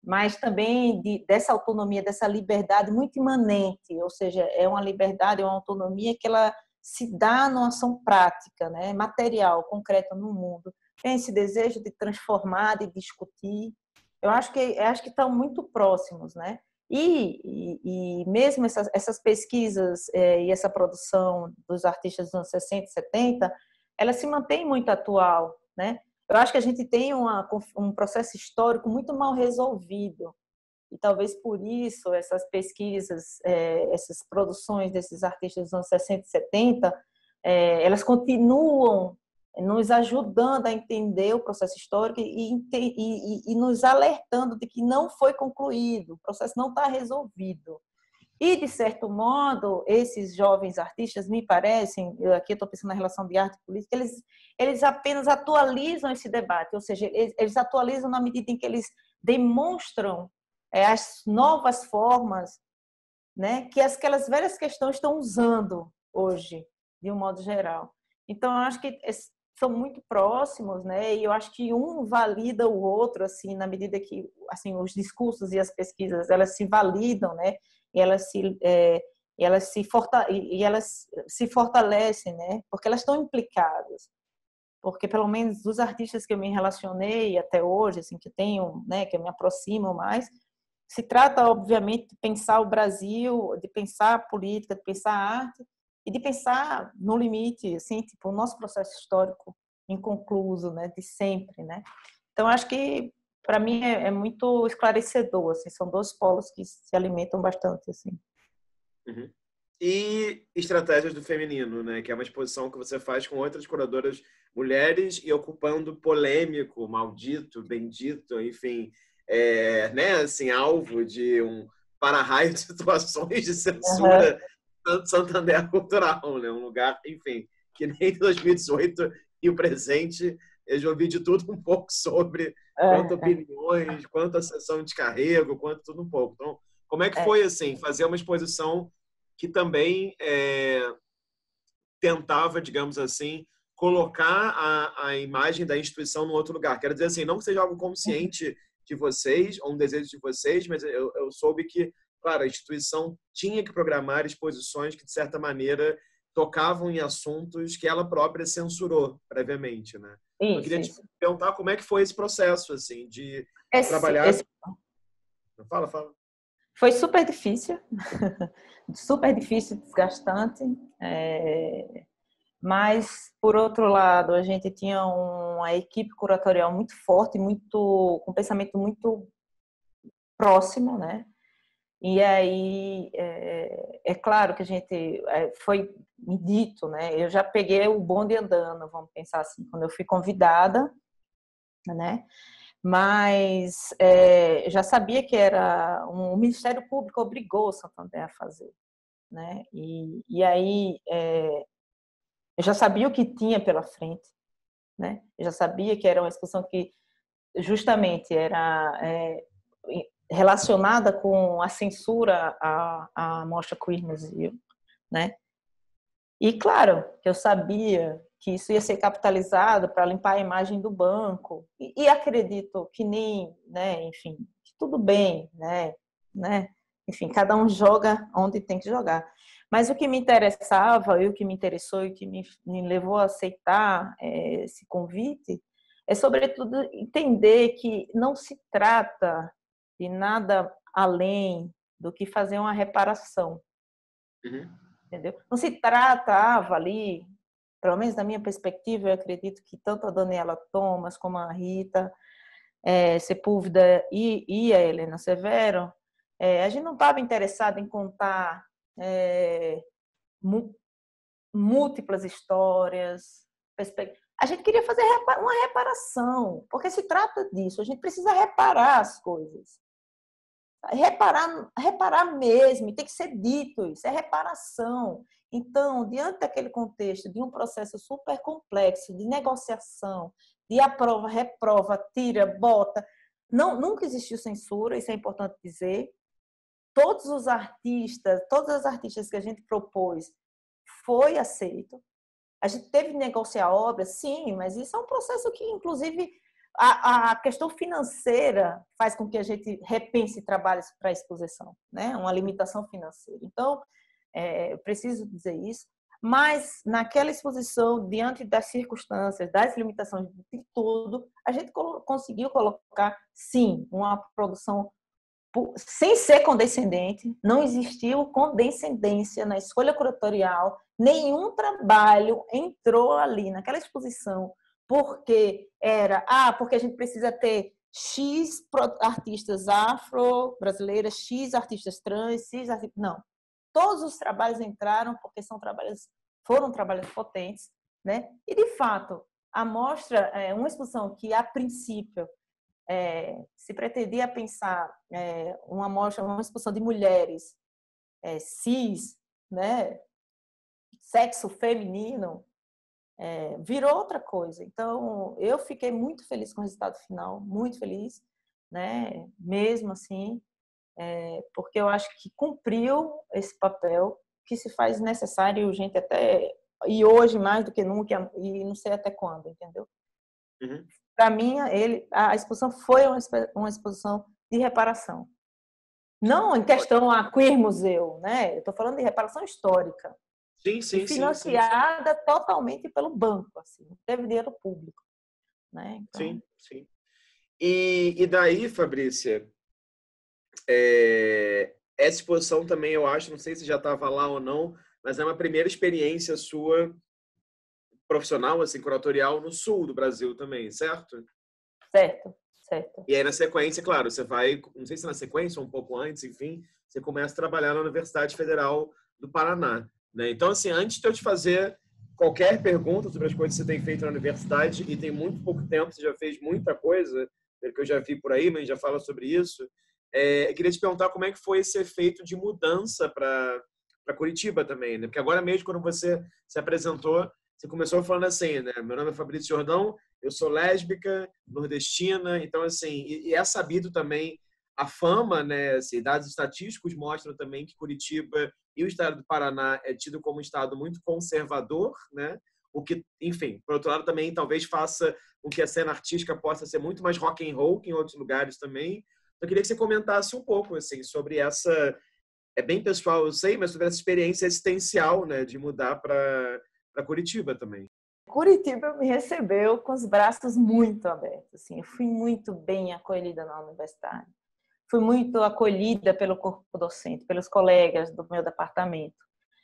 mas também de, dessa autonomia, dessa liberdade muito imanente, ou seja, é uma liberdade, é uma autonomia que ela se dá numa ação prática, né, material, concreta no mundo. Tem esse desejo de transformar, de discutir. Eu acho que eu acho que estão muito próximos, né? E, e, e mesmo essas, essas pesquisas é, e essa produção dos artistas dos anos sessenta e setenta, ela se mantém muito atual, né? Eu acho que a gente tem uma, um processo histórico muito mal resolvido e talvez por isso essas pesquisas, é, essas produções desses artistas dos anos sessenta e setenta, é, elas continuam nos ajudando a entender o processo histórico e, e, e nos alertando de que não foi concluído, o processo não está resolvido. E, de certo modo, esses jovens artistas, me parecem, eu aqui estou pensando na relação de arte e política, eles, eles apenas atualizam esse debate, ou seja, eles, eles atualizam na medida em que eles demonstram é, as novas formas, né, que as, aquelas velhas questões estão usando hoje, de um modo geral. Então, eu acho que são muito próximos, né? E eu acho que um valida o outro, assim, na medida que, assim, os discursos e as pesquisas, elas se validam, né? E elas se, é, elas se, forta e elas se fortalecem, né? Porque elas estão implicadas. Porque, pelo menos, dos artistas que eu me relacionei até hoje, assim, que tenho, né? Que eu me aproximo mais, se trata, obviamente, de pensar o Brasil, de pensar a política, de pensar a arte, e de pensar no limite, assim, tipo, o nosso processo histórico inconcluso, né, de sempre, né? Então, acho que, para mim, é, é muito esclarecedor, assim, são dois polos que se alimentam bastante, assim. Uhum. E estratégias do feminino, né, que é uma exposição que você faz com outras curadoras mulheres e ocupando polêmico, maldito, bendito, enfim, é, né, assim, alvo de um para-raio de situações de censura. Uhum. Santander Cultural, né? Um lugar, enfim, que nem dois mil e dezoito e o presente, eu já ouvi de tudo um pouco sobre quanto opiniões, quanto a sessão de descarrego, quanto tudo um pouco. Então, como é que foi, assim, fazer uma exposição que também é, tentava, digamos assim, colocar a, a imagem da instituição num outro lugar? Quero dizer assim, não que seja algo consciente de vocês, ou um desejo de vocês, mas eu, eu soube que, claro, a instituição tinha que programar exposições que, de certa maneira, tocavam em assuntos que ela própria censurou previamente, né? Isso, eu queria te perguntar como é que foi esse processo, assim, de esse, trabalhar... Esse... Fala, fala. Foi super difícil, super difícil, desgastante, é... mas, por outro lado, a gente tinha uma equipe curatorial muito forte, muito, com um pensamento muito próximo, né? E aí, é, é claro que a gente, é, foi me dito, né? Eu já peguei o bonde andando, vamos pensar assim, quando eu fui convidada, né? Mas é, já sabia que era um, o Ministério Público obrigou o Santander a fazer, né? E, e aí, é, eu já sabia o que tinha pela frente, né? Eu já sabia que era uma exposição que justamente era é, relacionada com a censura à, à Mostra Queer Museum, né? E claro que eu sabia que isso ia ser capitalizado para limpar a imagem do banco e, e acredito que nem, né? Enfim, que tudo bem, né? né? Enfim, cada um joga onde tem que jogar. Mas o que me interessava e o que me interessou e o que me, me levou a aceitar é, esse convite é, sobretudo, entender que não se trata de nada além do que fazer uma reparação. Uhum. Entendeu? Não se tratava ali, pelo menos da minha perspectiva, eu acredito que tanto a Daniela Thomas como a Rita é, Sepúlveda e, e a Helena Severo, é, a gente não estava interessado em contar é, múltiplas histórias, perspectivas. A gente queria fazer uma reparação, porque se trata disso, a gente precisa reparar as coisas. Reparar, reparar mesmo, tem que ser dito isso, é reparação. Então, diante daquele contexto de um processo super complexo de negociação, de aprova, reprova, tira, bota, não, nunca existiu censura, isso é importante dizer. Todos os artistas, todas as artistas que a gente propôs foi aceito. A gente teve que negociar a obra, sim, mas isso é um processo que, inclusive, a, a questão financeira faz com que a gente repense trabalhos para exposição, né? Uma limitação financeira. Então, é, eu preciso dizer isso. Mas, naquela exposição, diante das circunstâncias, das limitações de tudo, a gente conseguiu colocar, sim, uma produção sem ser condescendente. Não existiu condescendência na escolha curatorial. Nenhum trabalho entrou ali, naquela exposição, porque era, ah, porque a gente precisa ter X artistas afro-brasileiras, X artistas trans, X artistas... Não. Todos os trabalhos entraram porque são trabalhos, foram trabalhos potentes, né? E, de fato, a mostra é uma exposição que, a princípio, é, se pretendia pensar é, uma mostra, uma exposição de mulheres é, cis, né? Sexo feminino, é, virou outra coisa. Então, eu fiquei muito feliz com o resultado final, muito feliz, né? Mesmo assim, É, porque eu acho que cumpriu esse papel que se faz necessário e urgente até, e hoje mais do que nunca, e não sei até quando, entendeu? Uhum. Para mim, ele, a exposição foi uma, uma exposição de reparação. Não em questão a queer museu, né? Eu estou falando de reparação histórica. Sim, sim, e financiada sim, sim. totalmente pelo banco, assim, não teve dinheiro público, né? Então... Sim, sim. E, e daí, Fabrícia, É, essa exposição também, eu acho, não sei se já estava lá ou não, mas é uma primeira experiência sua profissional, assim, curatorial, no sul do Brasil também, certo? Certo, certo. E aí, na sequência, claro, você vai, não sei se na sequência ou um pouco antes, enfim, você começa a trabalhar na Universidade Federal do Paraná, né? Então, assim, antes de eu te fazer qualquer pergunta sobre as coisas que você tem feito na universidade, e tem muito pouco tempo, você já fez muita coisa, pelo que eu já vi por aí, mas já fala sobre isso, É, eu queria te perguntar como é que foi esse efeito de mudança para para Curitiba também, né? Porque agora mesmo, quando você se apresentou, você começou falando assim, né? Meu nome é Fabrício Jordão, eu sou lésbica, nordestina, então, assim, e, e é sabido também a fama, né? Assim, dados estatísticos mostram também que Curitiba e o estado do Paraná é tido como um estado muito conservador, né? O que, enfim, por outro lado, também talvez faça com que a cena artística possa ser muito mais rock and roll que em outros lugares também. Eu queria que você comentasse um pouco assim sobre essa, é bem pessoal, eu sei, mas sobre essa experiência existencial, né, de mudar para para Curitiba também. Curitiba me recebeu com os braços muito abertos, assim, eu fui muito bem acolhida na universidade. Fui muito acolhida pelo corpo docente, pelos colegas do meu departamento.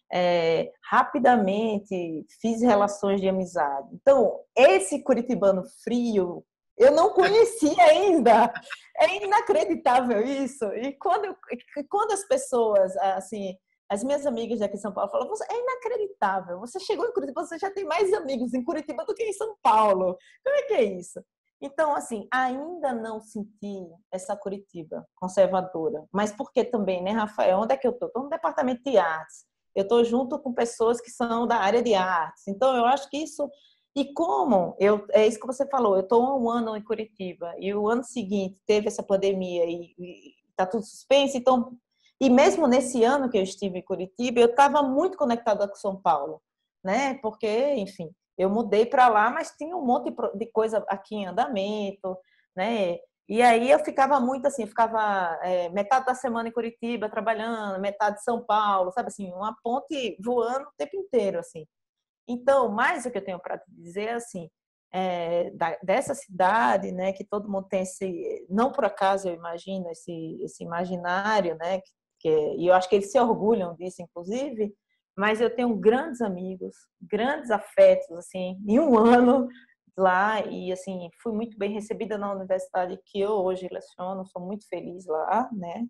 É, rapidamente fiz relações de amizade. Então, esse curitibano frio, eu não conhecia ainda. É inacreditável isso. E quando, quando as pessoas, assim, as minhas amigas daqui em São Paulo falam, é inacreditável, você chegou em Curitiba, você já tem mais amigos em Curitiba do que em São Paulo. Como é que é isso? Então, assim, ainda não senti essa Curitiba conservadora. Mas por que também, né, Rafael? Onde é que eu estou? Estou no departamento de artes. Eu estou junto com pessoas que são da área de artes. Então, eu acho que isso... E como, eu, é isso que você falou, eu estou há um ano em Curitiba e o ano seguinte teve essa pandemia e está tudo suspenso. Então, e mesmo nesse ano que eu estive em Curitiba, eu estava muito conectada com São Paulo, né? Porque, enfim, eu mudei para lá, mas tinha um monte de coisa aqui em andamento, né? E aí eu ficava muito assim, eu ficava é, metade da semana em Curitiba trabalhando, metade em São Paulo, sabe assim, uma ponte voando o tempo inteiro, assim. Então, mais o que eu tenho para dizer assim, é, da, dessa cidade, né, que todo mundo tem esse, não por acaso eu imagino esse, esse imaginário, né, que, que, e eu acho que eles se orgulham disso, inclusive. Mas eu tenho grandes amigos, grandes afetos, assim, em um ano lá, e assim, fui muito bem recebida na universidade que eu hoje leciono, sou muito feliz lá, né?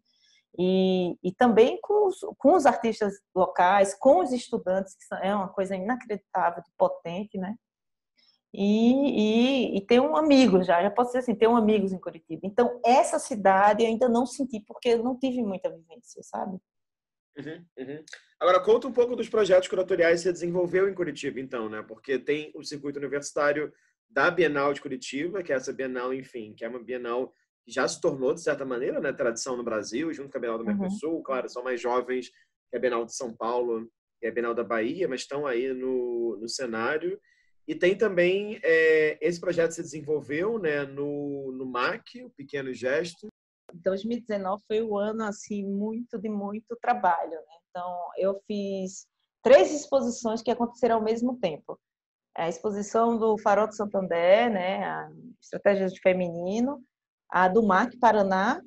E, e também com os, com os artistas locais, com os estudantes, que é uma coisa inacreditável, potente, né? E, e, e tenho um amigo já, já posso dizer assim, tenho amigos em Curitiba. Então, essa cidade eu ainda não senti, porque eu não tive muita vivência, sabe? Uhum, uhum. Agora, conta um pouco dos projetos curatoriais que você desenvolveu em Curitiba, então, né? Porque tem o circuito universitário da Bienal de Curitiba, que é essa Bienal, enfim, que é uma Bienal que já se tornou, de certa maneira, né, tradição no Brasil, junto com a Bienal do Mercosul. Uhum. Claro, são mais jovens que a Bienal de São Paulo e a Bienal da Bahia, mas estão aí no, no cenário. E tem também é, esse projeto que se desenvolveu, né, no, no M A C, o Pequeno Gesto. dois mil e dezenove foi o ano assim muito de muito trabalho, né? Então eu fiz três exposições que aconteceram ao mesmo tempo. A exposição do Farol de Santander, né, a Estratégias de Feminino, a do M A C Paraná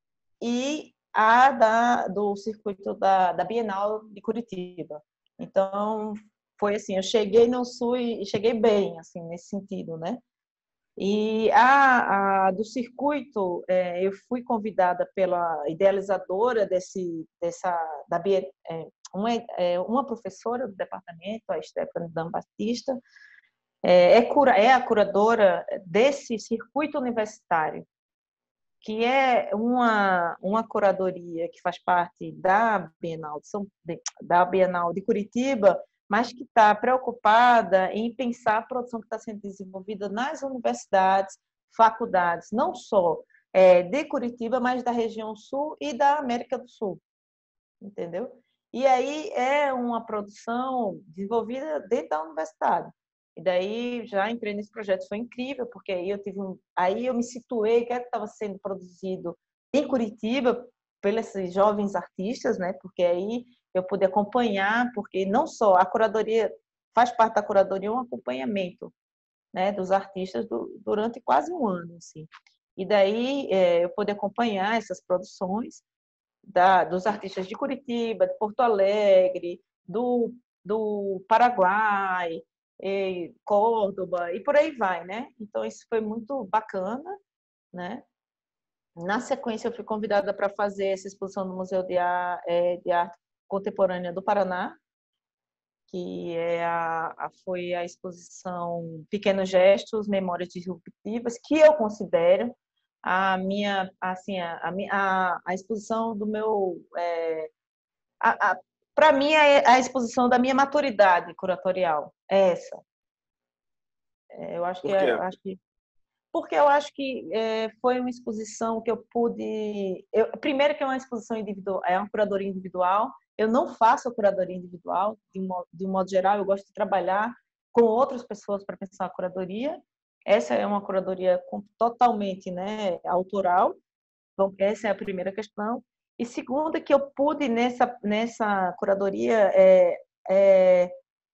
e a da, do circuito da, da Bienal de Curitiba. Então, foi assim, eu cheguei no Sul e cheguei bem, assim, nesse sentido, né? E a, a do circuito, é, eu fui convidada pela idealizadora desse, dessa, da, é, uma, é, uma professora do departamento, a Stephanie Dan Batista, é, é, cura, é a curadora desse circuito universitário, que é uma, uma curadoria que faz parte da Bienal de, São, da Bienal de Curitiba, mas que está preocupada em pensar a produção que está sendo desenvolvida nas universidades, faculdades, não só é, de Curitiba, mas da região sul e da América do Sul, entendeu? E aí é uma produção desenvolvida dentro da universidade. E daí já entrei nesse projeto, foi incrível, porque aí eu tive um, aí eu me situei que estava sendo produzido em Curitiba pelos jovens artistas, né? Porque aí eu pude acompanhar, porque não só a curadoria faz parte da curadoria um acompanhamento, né, dos artistas do, durante quase um ano, assim. E daí é, eu pude acompanhar essas produções da, dos artistas de Curitiba, de Porto Alegre, do, do Paraguai, e Córdoba, e por aí vai, né? Então, isso foi muito bacana, né? Na sequência, eu fui convidada para fazer essa exposição no Museu de, Ar, é, de Arte Contemporânea do Paraná, que é a, a, foi a exposição Pequenos Gestos, Memórias Disruptivas, que eu considero a minha, assim, a, a, a exposição do meu... É, para mim, é a exposição da minha maturidade curatorial, é essa. É, eu acho que, Por quê? eu acho que porque eu acho que é, foi uma exposição que eu pude... Eu, primeiro que é uma exposição individual, é uma curadoria individual. Eu não faço a curadoria individual, de um, de um modo geral, eu gosto de trabalhar com outras pessoas para pensar a curadoria. Essa é uma curadoria totalmente, né, autoral. Então, essa é a primeira questão. E segunda, que eu pude, nessa, nessa curadoria, é, é,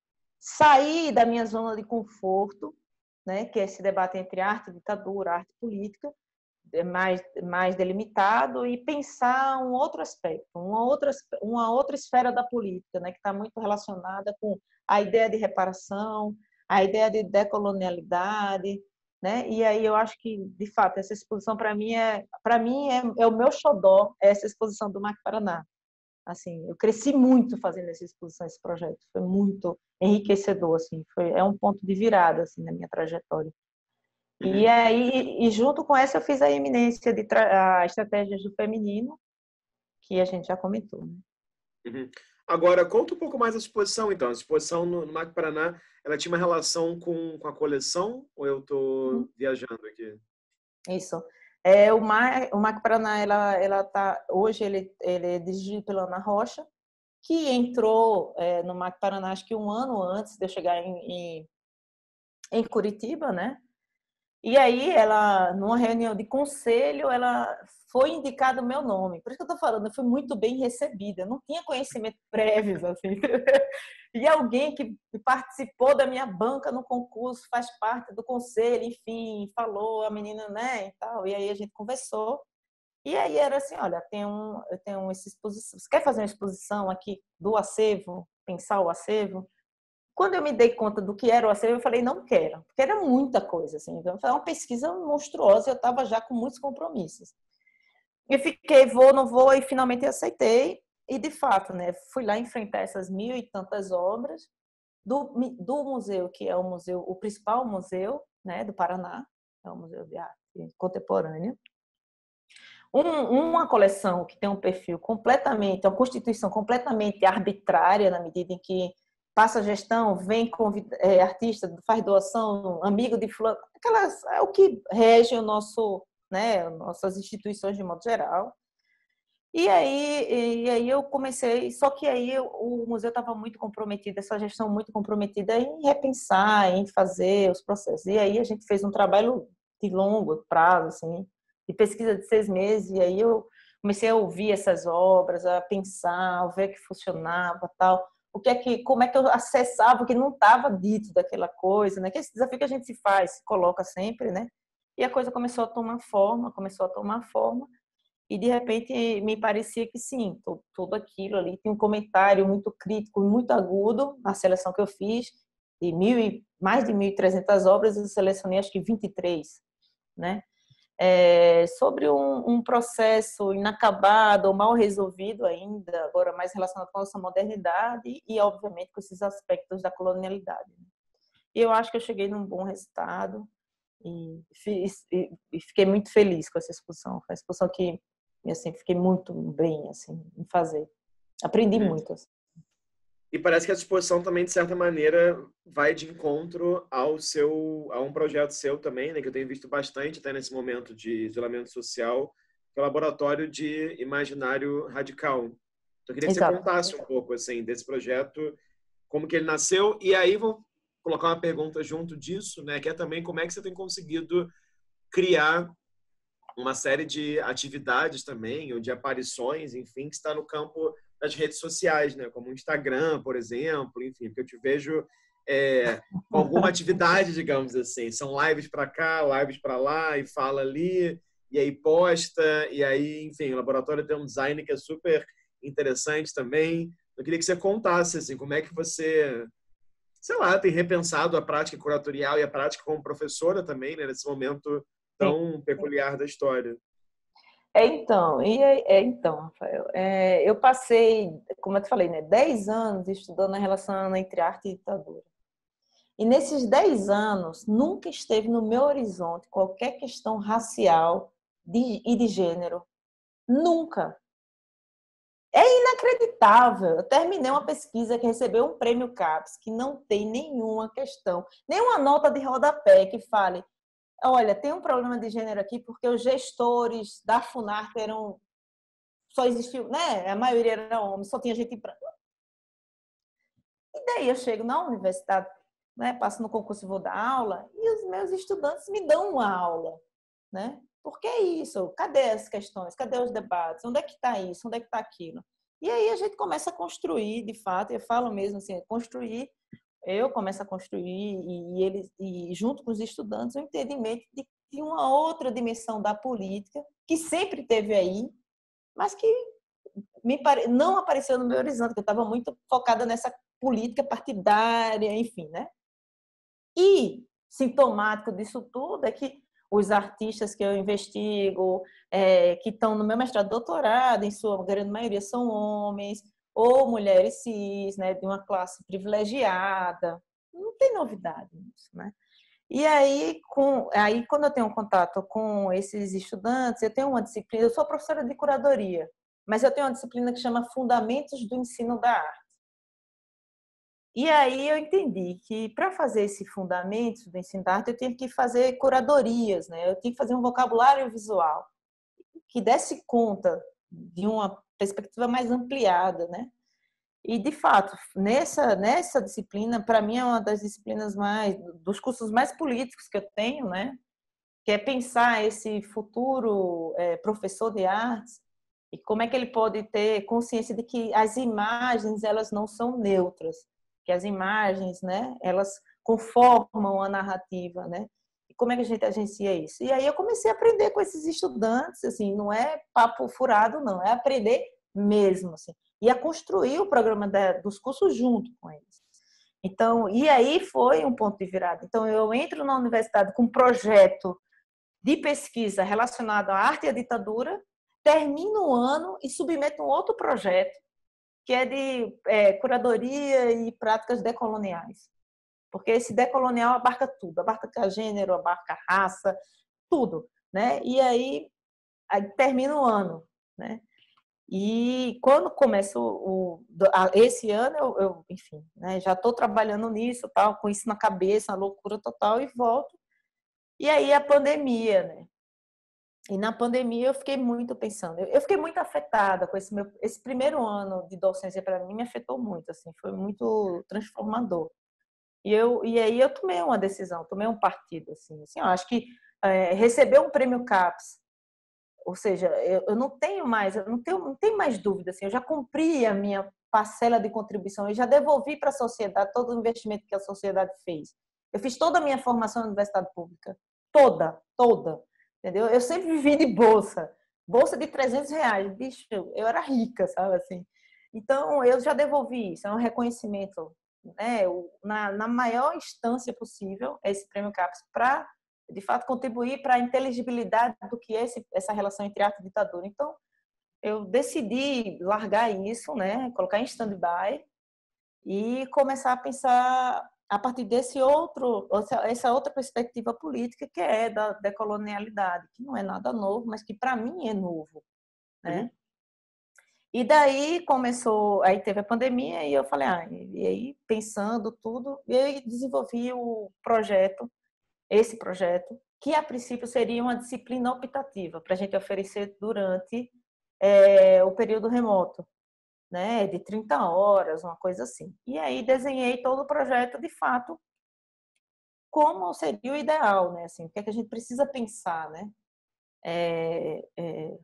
sair da minha zona de conforto, né, que é esse debate entre arte e ditadura, arte e política, mais, mais delimitado, e pensar um outro aspecto, uma outra, uma outra esfera da política, né, que está muito relacionada com a ideia de reparação, a ideia de decolonialidade, né? E aí eu acho que, de fato, essa exposição, para mim, é, para mim é, é o meu xodó, essa exposição do M A C Paraná. Assim, eu cresci muito fazendo essa exposição, esse projeto. Foi muito enriquecedor, assim. Foi, é um ponto de virada, assim, na minha trajetória. Uhum. E aí, e junto com essa, eu fiz a eminência de a Estratégias do Feminino, que a gente já comentou, né? Uhum. Agora, conta um pouco mais da exposição, então. A exposição no, no M A C Paraná, ela tinha uma relação com, com a coleção, ou eu estou uhum. viajando aqui? Isso. É, o M A C, o M A C Paraná, ela, ela tá, hoje ele, ele é dirigido pela Ana Rocha, que entrou é, no M A C Paraná, acho que um ano antes de eu chegar em, em, em Curitiba, né? E aí, ela, numa reunião de conselho, ela foi indicado o meu nome. Por isso que eu estou falando, eu fui muito bem recebida. Eu não tinha conhecimento prévio, assim. E alguém que participou da minha banca no concurso, faz parte do conselho, enfim, falou, a menina, né, e tal. E aí a gente conversou. E aí era assim, olha, tem um, eu tenho essa exposição. Você quer fazer uma exposição aqui do acervo, pensar o acervo? Quando eu me dei conta do que era o acervo, eu falei, não quero, porque era muita coisa, assim. Então, foi uma pesquisa monstruosa, eu estava já com muitos compromissos. E fiquei, vou, não vou, e finalmente eu aceitei. E, de fato, né, fui lá enfrentar essas mil e tantas obras do, do museu, que é o museu, o principal museu, né, do Paraná, é o Museu de Arte Contemporânea. Um, uma coleção que tem um perfil completamente, uma constituição completamente arbitrária, na medida em que passa a gestão, vem convida, é, artista, faz doação, amigo de fulano, aquelas, é o que rege o nosso, né, nossas instituições de modo geral. E aí, e aí eu comecei, só que aí o museu estava muito comprometido, essa gestão muito comprometida em repensar, em fazer os processos. E aí a gente fez um trabalho de longo prazo, assim, de pesquisa de seis meses, e aí eu comecei a ouvir essas obras, a pensar, a ver que funcionava, tal. O que é que, como é que eu acessava o que não estava dito daquela coisa, né? Que esse desafio que a gente se faz, se coloca sempre, né? E a coisa começou a tomar forma, começou a tomar forma. E, de repente, me parecia que sim, tudo aquilo ali. Tem um comentário muito crítico, muito agudo na seleção que eu fiz, de mil e, mais de mil e trezentas obras, eu selecionei acho que vinte e três, né? É, sobre um, um processo inacabado ou mal resolvido ainda, agora mais relacionado com a nossa modernidade e, obviamente, com esses aspectos da colonialidade. E eu acho que eu cheguei num bom resultado e, fiz, e, e fiquei muito feliz com essa exposição. Foi uma exposição que e assim, fiquei muito bem assim, em fazer. Aprendi Uhum. muito. Assim. E parece que a exposição também, de certa maneira, vai de encontro ao seu, a um projeto seu também, né, que eu tenho visto bastante até nesse momento de isolamento social, que é o Laboratório de Imaginário Radical. Então, eu queria que você Exato. contasse um pouco assim desse projeto, como que ele nasceu, e aí vou colocar uma pergunta junto disso, né, que é também como é que você tem conseguido criar uma série de atividades também, ou de aparições, enfim, que está no campo das redes sociais, né? Como o Instagram, por exemplo, enfim, porque eu te vejo é, com alguma atividade, digamos assim. São lives para cá, lives para lá, e fala ali, e aí posta, e aí, enfim, o laboratório tem um design que é super interessante também. Eu queria que você contasse, assim, como é que você, sei lá, tem repensado a prática curatorial e a prática como professora também, né, nesse momento Sim. tão peculiar da história. É, então, e é, é, então, Rafael, é, eu passei, como eu te falei, né, dez anos estudando a relação entre arte e ditadura. E nesses dez anos, nunca esteve no meu horizonte qualquer questão racial de, e de gênero. Nunca. É inacreditável. Eu terminei uma pesquisa que recebeu um prêmio CAPES, que não tem nenhuma questão, nenhuma nota de rodapé que fale: olha, tem um problema de gênero aqui porque os gestores da Funarte eram só existiu, né? A maioria era homem, só tinha gente branca. E daí eu chego na universidade, né? Passo no concurso e vou dar aula e os meus estudantes me dão uma aula, né? Por que isso? Cadê as questões? Cadê os debates? Onde é que está isso? Onde é que está aquilo? E aí a gente começa a construir, de fato, eu falo mesmo assim, construir, eu começo a construir e eles e junto com os estudantes o entendimento de, de uma outra dimensão da política que sempre teve aí, mas que me pare... não apareceu no meu horizonte, porque eu estava muito focada nessa política partidária, enfim, né? E sintomático disso tudo é que os artistas que eu investigo, é, que estão no meu mestrado e doutorado, em sua grande maioria são homens, ou mulheres cis, né, de uma classe privilegiada. Não tem novidade nisso, né? E aí, com, aí, quando eu tenho contato com esses estudantes, eu tenho uma disciplina, eu sou professora de curadoria, mas eu tenho uma disciplina que chama Fundamentos do Ensino da Arte. E aí eu entendi que para fazer esse fundamento do ensino da arte eu tinha que fazer curadorias, né? Eu tinha que fazer um vocabulário visual que desse conta de uma perspectiva mais ampliada, né? E de fato, nessa nessa disciplina, para mim é uma das disciplinas mais dos cursos mais políticos que eu tenho, né? Que é pensar esse futuro é, professor de artes e como é que ele pode ter consciência de que as imagens elas não são neutras, que as imagens, né, elas conformam a narrativa, né? E como é que a gente agencia isso? E aí eu comecei a aprender com esses estudantes, assim, não é papo furado, não, é aprender mesmo, assim, e a construir o programa da, dos cursos junto com eles. Então, e aí foi um ponto de virada. Então, eu entro na universidade com um projeto de pesquisa relacionado à arte e à ditadura, termino o ano e submeto um outro projeto que é de é, curadoria e práticas decoloniais. Porque esse decolonial abarca tudo, abarca gênero, abarca raça, tudo, né? E aí, aí termina o ano, né? E quando começa o, o esse ano, eu, eu enfim, né, já estou trabalhando nisso, tal, com isso na cabeça, uma loucura total, e volto. E aí a pandemia, né? E na pandemia eu fiquei muito pensando, eu fiquei muito afetada com esse meu, esse primeiro ano de docência para mim me afetou muito, assim, foi muito transformador. E eu e aí eu tomei uma decisão, tomei um partido, assim, assim, eu acho que é, receber um prêmio CAPES, ou seja, eu, eu não tenho mais, eu não tenho, não tenho mais dúvida, assim, eu já cumpri a minha parcela de contribuição, eu já devolvi para a sociedade todo o investimento que a sociedade fez. Eu fiz toda a minha formação na universidade pública, toda, toda. Entendeu? Eu sempre vivi de bolsa, bolsa de trezentos reais, bicho, eu era rica, sabe assim. Então, eu já devolvi isso, é um reconhecimento, né, na, na maior instância possível, esse prêmio CAPES, para, de fato, contribuir para a inteligibilidade do que é esse, essa relação entre arte e ditadura. Então, eu decidi largar isso, né, colocar em stand-by e começar a pensar a partir desse outro, essa outra perspectiva política que é da decolonialidade, que não é nada novo, mas que para mim é novo, né? Uhum. E daí começou, aí teve a pandemia e eu falei, ah, e aí pensando tudo, e aí desenvolvi o projeto, esse projeto, que a princípio seria uma disciplina optativa para a gente oferecer durante é, o período remoto, né, de trinta horas, uma coisa assim. E aí desenhei todo o projeto, de fato, como seria o ideal, né, assim, o que é que a gente precisa pensar, né. É, é,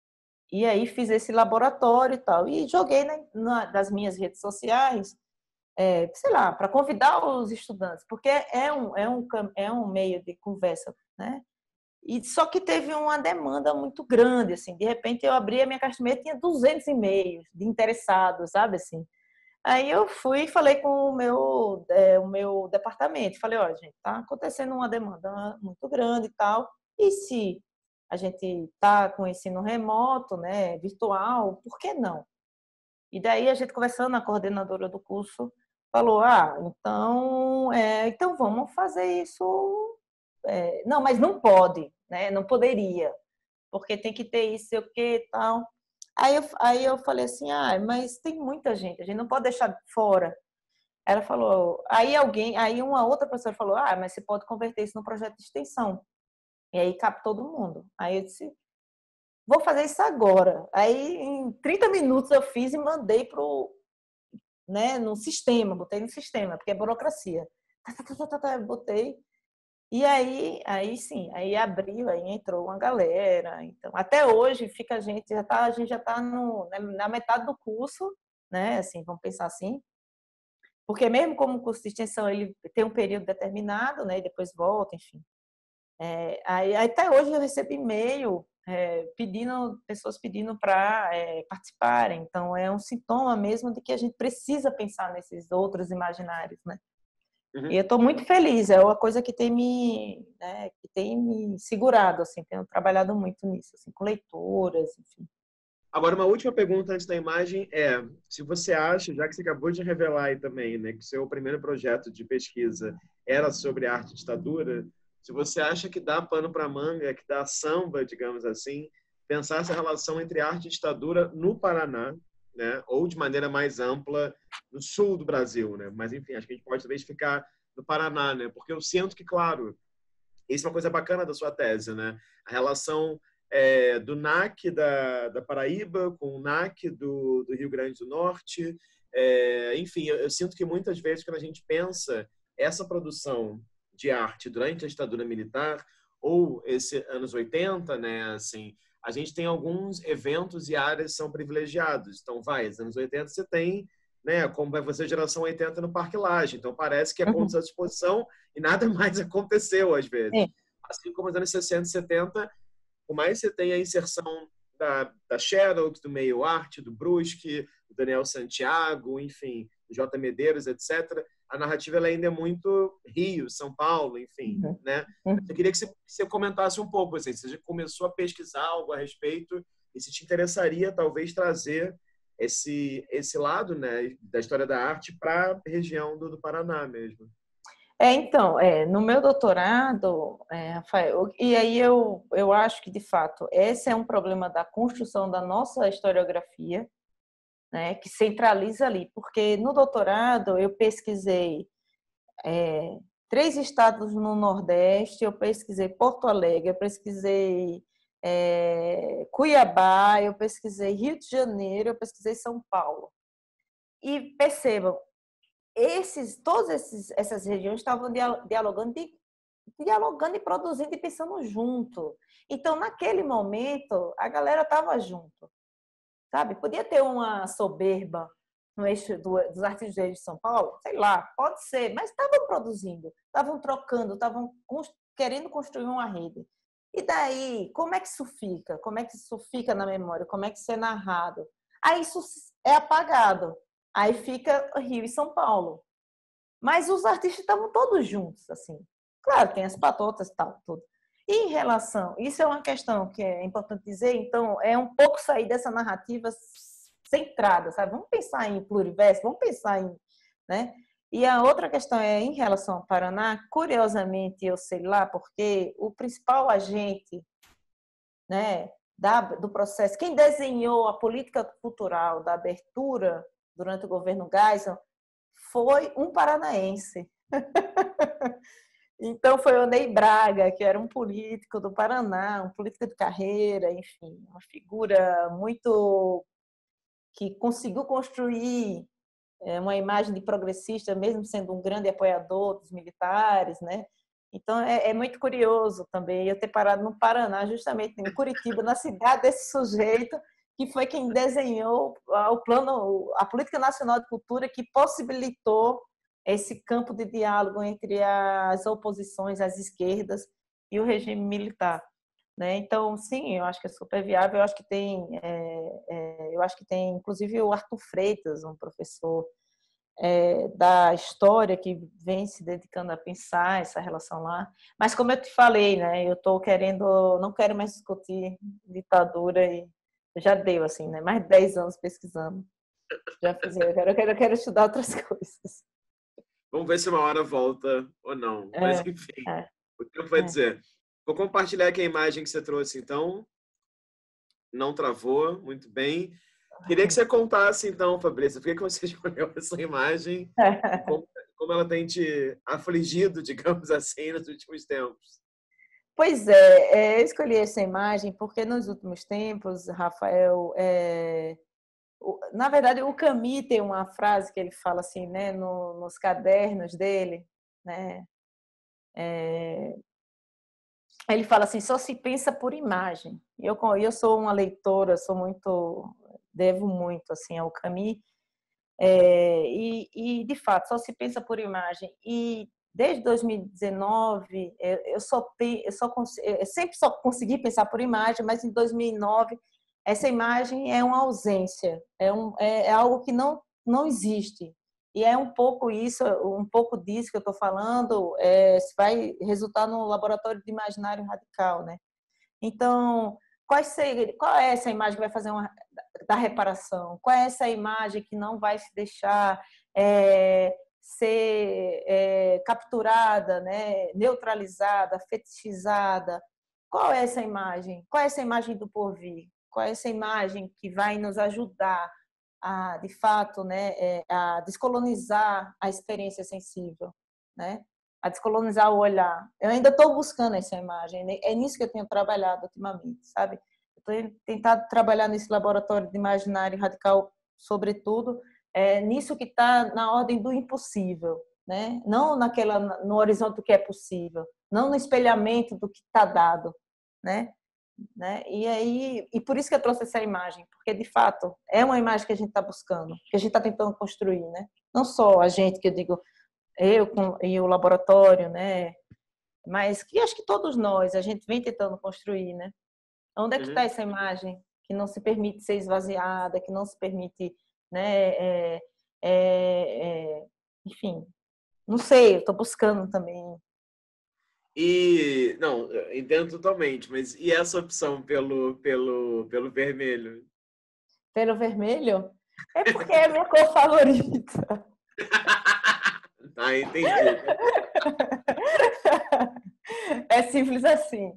e aí fiz esse laboratório e tal, e joguei na, na, nas minhas redes sociais, é, sei lá, para convidar os estudantes, porque é um, é, um, é um meio de conversa, né. E só que teve uma demanda muito grande, assim, de repente eu abri a minha caixa de e-mail, tinha duzentos e-mails de interessados, sabe, assim. Aí eu fui e falei com o meu, é, o meu departamento, falei, olha, gente, tá acontecendo uma demanda muito grande e tal, e se a gente tá com ensino remoto, né, virtual, por que não? E daí a gente conversando, a coordenadora do curso falou, ah, então, é, então vamos fazer isso, é, não, mas não pode, né, não poderia, porque tem que ter isso, sei o que e tal. Aí eu, aí eu falei assim, ah, mas tem muita gente, a gente não pode deixar fora. Ela falou, aí alguém, aí uma outra professora falou, ah, mas você pode converter isso num projeto de extensão. E aí cabe todo mundo. Aí eu disse, vou fazer isso agora. Aí em trinta minutos eu fiz e mandei pro, né, no sistema, botei no sistema, porque é burocracia. Tá, tá, tá, tá, tá, botei. E aí, aí sim, aí abriu, aí entrou uma galera. Então, até hoje fica a gente já tá, a gente já está na metade do curso, né? Assim, vamos pensar assim, porque mesmo como o curso de extensão ele tem um período determinado, né? E depois volta, enfim. É, aí, até hoje eu recebo e-mail é, pedindo pessoas pedindo para é, participarem. Então, é um sintoma mesmo de que a gente precisa pensar nesses outros imaginários, né? Uhum. E eu estou muito feliz, é uma coisa que tem me, né, que tem me segurado, assim, tenho trabalhado muito nisso, assim, com leituras, enfim. Agora, uma última pergunta antes da imagem é, se você acha, já que você acabou de revelar aí também, né, que o seu primeiro projeto de pesquisa era sobre arte e ditadura, se você acha que dá pano para manga, que dá samba, digamos assim, pensar essa relação entre arte e ditadura no Paraná, né, ou de maneira mais ampla no sul do Brasil, né? Mas enfim, acho que a gente pode talvez ficar no Paraná, né? Porque eu sinto que, claro, isso é uma coisa bacana da sua tese, né? A relação é, do N A C da, da Paraíba com o N A C do, do Rio Grande do Norte. É, enfim, eu, eu sinto que muitas vezes quando a gente pensa essa produção de arte durante a ditadura militar ou esse anos oitenta, né? Assim, a gente tem alguns eventos e áreas que são privilegiados. Então, vai, nos anos oitenta você tem, né, como vai você geração oitenta no Parque Lage. Então, parece que aconteceu a exposição e nada mais aconteceu, às vezes. É. Assim como nos anos sessenta e setenta, por mais que você tenha a inserção da, da Xerox, do Meio Arte, do Brusque, do Daniel Santiago, enfim, do J. Medeiros, etcétera, a narrativa ela ainda é muito Rio, São Paulo, enfim, uhum. né? Eu queria que você, que você comentasse um pouco, assim, se você começou a pesquisar algo a respeito e se te interessaria, talvez, trazer esse, esse lado, né, da história da arte para a região do, do Paraná mesmo. É, então, é, no meu doutorado, é, Rafael, e aí eu, eu acho que, de fato, esse é um problema da construção da nossa historiografia, né, que centraliza ali, porque no doutorado eu pesquisei é, três estados no Nordeste, eu pesquisei Porto Alegre, eu pesquisei é, Cuiabá, eu pesquisei Rio de Janeiro, eu pesquisei São Paulo. E percebam, esses, todas esses, essas regiões estavam dialogando, dialogando e produzindo e pensando junto. Então, naquele momento, a galera estava junto, sabe? Podia ter uma soberba no eixo do, dos artistas do eixo de São Paulo, sei lá, pode ser, mas estavam produzindo, estavam trocando, estavam querendo construir uma rede. E daí, como é que isso fica? Como é que isso fica na memória? Como é que isso é narrado? Aí isso é apagado. Aí fica Rio e São Paulo. Mas os artistas estavam todos juntos, assim. Claro, tem as patotas e tal, tudo. E em relação... Isso é uma questão que é importante dizer, então, é um pouco sair dessa narrativa centrada, sabe? Vamos pensar em pluriverso, vamos pensar em... né? E a outra questão é em relação ao Paraná, curiosamente, eu sei lá, porque o principal agente, né, da, do processo, quem desenhou a política cultural da abertura durante o governo Geisel foi um paranaense. Então, foi o Ney Braga, que era um político do Paraná, um político de carreira, enfim, uma figura muito... que conseguiu construir uma imagem de progressista, mesmo sendo um grande apoiador dos militares, né? Então, é, é muito curioso também eu ter parado no Paraná, justamente em Curitiba, na cidade desse sujeito, que foi quem desenhou o plano, a Política Nacional de Cultura, que possibilitou esse campo de diálogo entre as oposições, as esquerdas e o regime militar, né? Então, sim, eu acho que é super viável. Eu acho que tem, é, é, eu acho que tem, inclusive, o Arthur Freitas, um professor é, da história que vem se dedicando a pensar essa relação lá. Mas, como eu te falei, né? Eu estou querendo, não quero mais discutir ditadura e já deu, assim, né? Mais de dez anos pesquisando. Já fiz, eu quero, eu quero, eu quero estudar outras coisas. Vamos ver se uma hora volta ou não. É, Mas, enfim, é, o tempo vai é. dizer. Vou compartilhar aqui a imagem que você trouxe, então. Não travou, muito bem. Queria que você contasse, então, Fabrícia, por que você escolheu essa imagem e como, como ela tem te afligido, digamos assim, nos últimos tempos. Pois é, eu escolhi essa imagem porque nos últimos tempos, Rafael, é, na verdade, o Camus tem uma frase que ele fala assim, né, no, nos cadernos dele, né, é, ele fala assim, só se pensa por imagem. Eu, eu sou uma leitora, sou muito, devo muito assim ao Camus, é, e, e de fato só se pensa por imagem. E desde dois mil e dezenove eu só eu só eu sempre só consegui pensar por imagem, mas em dois mil e nove essa imagem é uma ausência, é, um, é, é algo que não não existe. E é um pouco isso, um pouco disso que eu estou falando, é, vai resultar no laboratório de imaginário radical, né? Então, qual, seria, qual é essa imagem que vai fazer uma da reparação? Qual é essa imagem que não vai se deixar é, ser é, capturada, né? Neutralizada, fetichizada? Qual é essa imagem? Qual é essa imagem do porvir? Qual é essa imagem que vai nos ajudar a, de fato, né, é, a descolonizar a experiência sensível, né? A descolonizar o olhar. Eu ainda estou buscando essa imagem, é nisso que eu tenho trabalhado ultimamente, sabe? Eu tenho tentado trabalhar nesse laboratório de imaginário radical, sobretudo, é, nisso que está na ordem do impossível, né? Não naquela, no horizonte do que é possível, não no espelhamento do que está dado, né? Né? E aí, e por isso que eu trouxe essa imagem, porque de fato é uma imagem que a gente está buscando, que a gente está tentando construir, né? Não só a gente, que eu digo, eu com, e o laboratório, né? Mas que acho que todos nós a gente vem tentando construir, né? Onde é que está Uhum. essa imagem que não se permite ser esvaziada, que não se permite, né? É, é, é, enfim, não sei, eu estou buscando também. E, não, eu entendo totalmente, mas e essa opção pelo, pelo, pelo vermelho? Pelo vermelho? É porque é a minha cor favorita. Tá, entendi. É simples assim.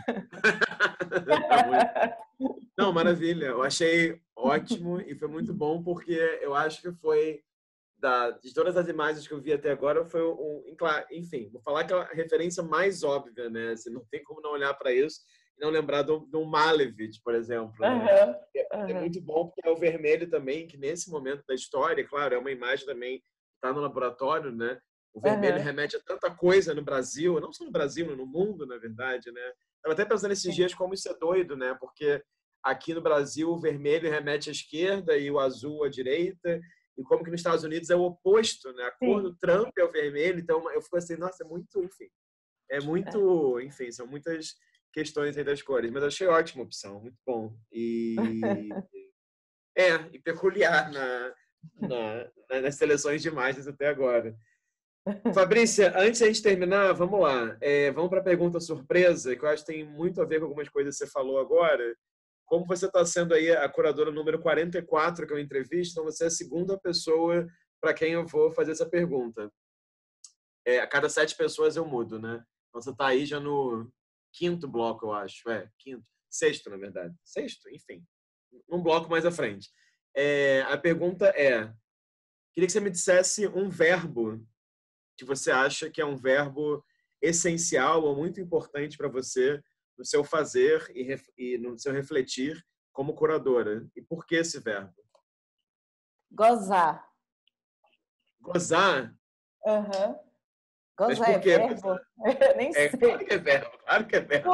Tá muito. Não, maravilha. Eu achei ótimo e foi muito bom porque eu acho que foi da, de todas as imagens que eu vi até agora foi um, enfim, vou falar que é a referência mais óbvia, né? Assim, não tem como não olhar para isso. não lembrar do, do Malevich, por exemplo. Né? Uhum, é, uhum. é muito bom porque é o vermelho também, que nesse momento da história, claro, é uma imagem também que está no laboratório, né? O vermelho Uhum. remete a tanta coisa no Brasil, não só no Brasil, no mundo, na verdade, né? Estava até pensando esses dias como isso é doido, né? Porque aqui no Brasil o vermelho remete à esquerda e o azul à direita, e como que nos Estados Unidos é o oposto, né? A cor Sim. do Trump é o vermelho, então eu fico assim, nossa, é muito, enfim, é muito, enfim, são muitas questões aí das cores, mas eu achei ótima opção, muito bom. E é, e peculiar na, na, nas seleções de imagens até agora. Fabrícia, antes de a gente terminar, vamos lá. É, vamos para a pergunta surpresa, que eu acho que tem muito a ver com algumas coisas que você falou agora. Como você está sendo aí a curadora número quarenta e quatro que eu entrevisto, então você é a segunda pessoa para quem eu vou fazer essa pergunta. É, a cada sete pessoas eu mudo, né? Então você está aí já no quinto bloco, eu acho. É, quinto. Sexto, na verdade. Sexto, enfim. Um bloco mais à frente. É, a pergunta é: queria que você me dissesse um verbo que você acha que é um verbo essencial ou muito importante para você no seu fazer e, ref, e no seu refletir como curadora. E por que esse verbo? Gozar. Gozar? Uhum. Mas Gozar é por que verbo? gozar? Eu nem É, sei. claro que é verbo, claro que é verbo.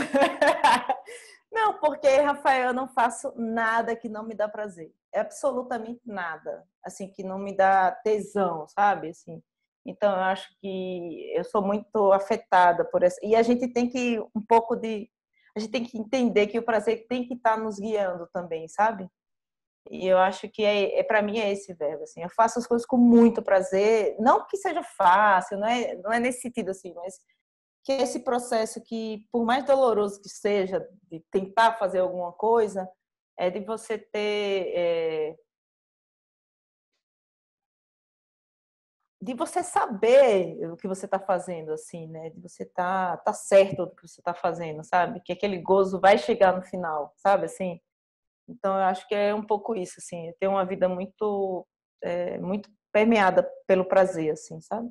Não, porque, Rafael, eu não faço nada que não me dá prazer. É absolutamente nada. Assim, que não me dá tesão, sabe? Assim, então, eu acho que eu sou muito afetada por essa. E a gente tem que um pouco de. A gente tem que entender que o prazer tem que estar nos guiando também, sabe? E eu acho que é, é para mim é esse verbo. Assim, eu faço as coisas com muito prazer. Não que seja fácil, não é, não é nesse sentido assim, mas que esse processo que, por mais doloroso que seja, de tentar fazer alguma coisa, é de você ter... É, de você saber o que você está fazendo, assim, né? De você tá, tá certo do que você está fazendo, sabe? Que aquele gozo vai chegar no final, sabe? Assim, então, eu acho que é um pouco isso, assim. Eu tenho uma vida muito, é, muito permeada pelo prazer, assim, sabe?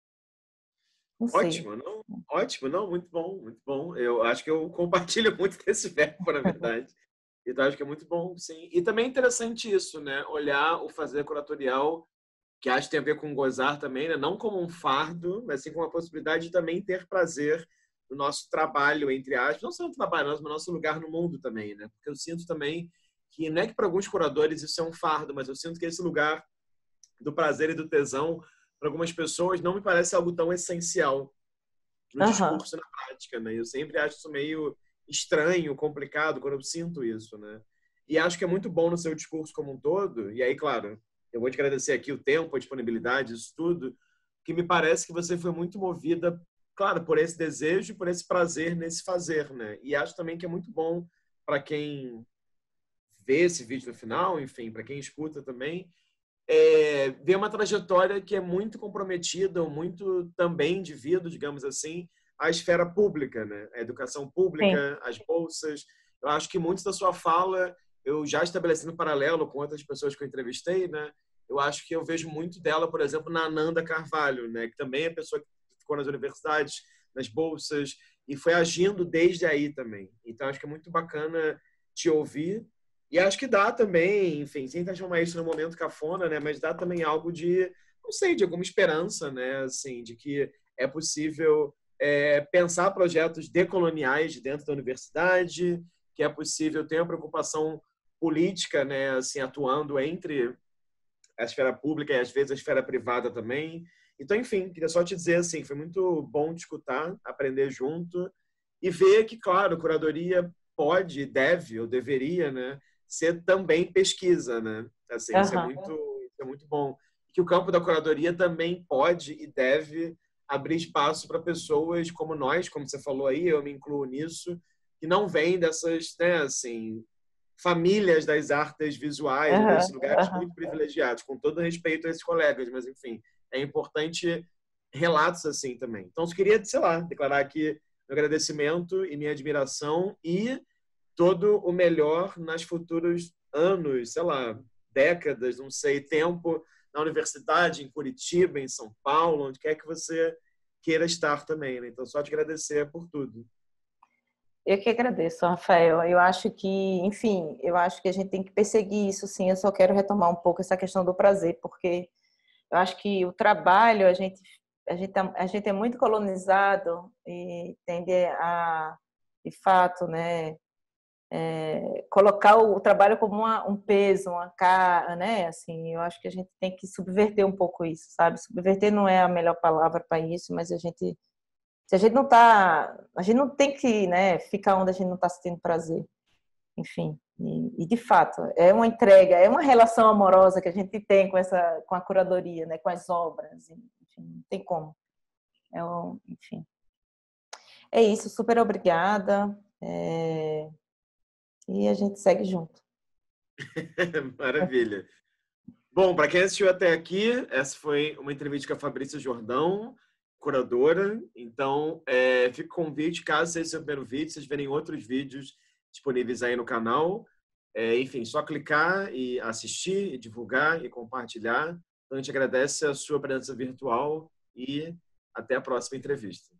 Não sei. Ótimo, não? Ótimo, não? Muito bom, muito bom. Eu acho que eu compartilho muito desse verbo, na verdade. Então, acho que é muito bom, sim. E também é interessante isso, né? Olhar o fazer curatorial, que acho que tem a ver com gozar também, né? Não como um fardo, mas sim como a possibilidade de também ter prazer no nosso trabalho, entre aspas. Não só no trabalho, mas no nosso lugar no mundo também, né? Porque eu sinto também que, não é que para alguns curadores isso é um fardo, mas eu sinto que esse lugar do prazer e do tesão, para algumas pessoas, não me parece algo tão essencial no Aham. discurso e na prática, né? Eu sempre acho isso meio estranho, complicado quando eu sinto isso, né? E acho que é muito bom no seu discurso como um todo. E aí, claro, eu vou te agradecer aqui o tempo, a disponibilidade, isso tudo, que me parece que você foi muito movida, claro, por esse desejo, por esse prazer nesse fazer, né? E acho também que é muito bom para quem vê esse vídeo no final, enfim, para quem escuta também, é, ver uma trajetória que é muito comprometida, ou muito também devido, digamos assim, à esfera pública, né? A educação Sim. pública, as bolsas. Eu acho que muito da sua fala, eu já estabelecendo um paralelo com outras pessoas que eu entrevistei, né? Eu acho que eu vejo muito dela, por exemplo, na Ananda Carvalho, né? Que também é pessoa que ficou nas universidades, nas bolsas, e foi agindo desde aí também. Então, acho que é muito bacana te ouvir. E acho que dá também, enfim, sem transformar isso num momento cafona, né? Mas dá também algo de, não sei, de alguma esperança, né? Assim, de que é possível é, pensar projetos decoloniais dentro da universidade, que é possível ter uma preocupação política, né? Assim, atuando entre a esfera pública e às vezes a esfera privada também. Então, enfim, queria só te dizer assim, foi muito bom te escutar, aprender junto e ver que, claro, curadoria pode, deve ou deveria, né, ser também pesquisa, né? Assim, isso é Aham. muito, isso é muito bom. Que o campo da curadoria também pode e deve abrir espaço para pessoas como nós, como você falou aí, eu me incluo nisso, que não vêm dessas, né, assim, famílias das artes visuais, Aham. desses lugares Aham. muito privilegiados, com todo respeito a esses colegas, mas enfim, é importante relatos assim também. Então, eu queria, sei lá, declarar aqui meu agradecimento e minha admiração e todo o melhor nas futuros anos, sei lá, décadas, não sei, tempo na universidade, em Curitiba, em São Paulo, onde quer que você queira estar também, né? Então, só te agradecer por tudo. Eu que agradeço, Rafael. Eu acho que, enfim, eu acho que a gente tem que perseguir isso, sim. Eu só quero retomar um pouco essa questão do prazer, porque eu acho que o trabalho, a gente, a gente, a gente é muito colonizado e tende a, de fato, né, é, colocar o trabalho como uma, um peso, uma cara, né? Assim, eu acho que a gente tem que subverter um pouco isso, sabe? Subverter não é a melhor palavra para isso, mas a gente, se a gente não tá, a gente não tem que, né, ficar onde a gente não está sentindo prazer, enfim. E, e, de fato, é uma entrega, é uma relação amorosa que a gente tem com essa, com a curadoria, né, com as obras, enfim, não tem como. É um, enfim. É isso, super obrigada. É... E a gente segue junto. Maravilha. Bom, para quem assistiu até aqui, essa foi uma entrevista com a Fabrícia Jordão, curadora. Então, é, fica o convite, caso seja o seu primeiro vídeo, vocês verem outros vídeos disponíveis aí no canal. É, enfim, só clicar e assistir, e divulgar e compartilhar. Então, a gente agradece a sua presença virtual e até a próxima entrevista.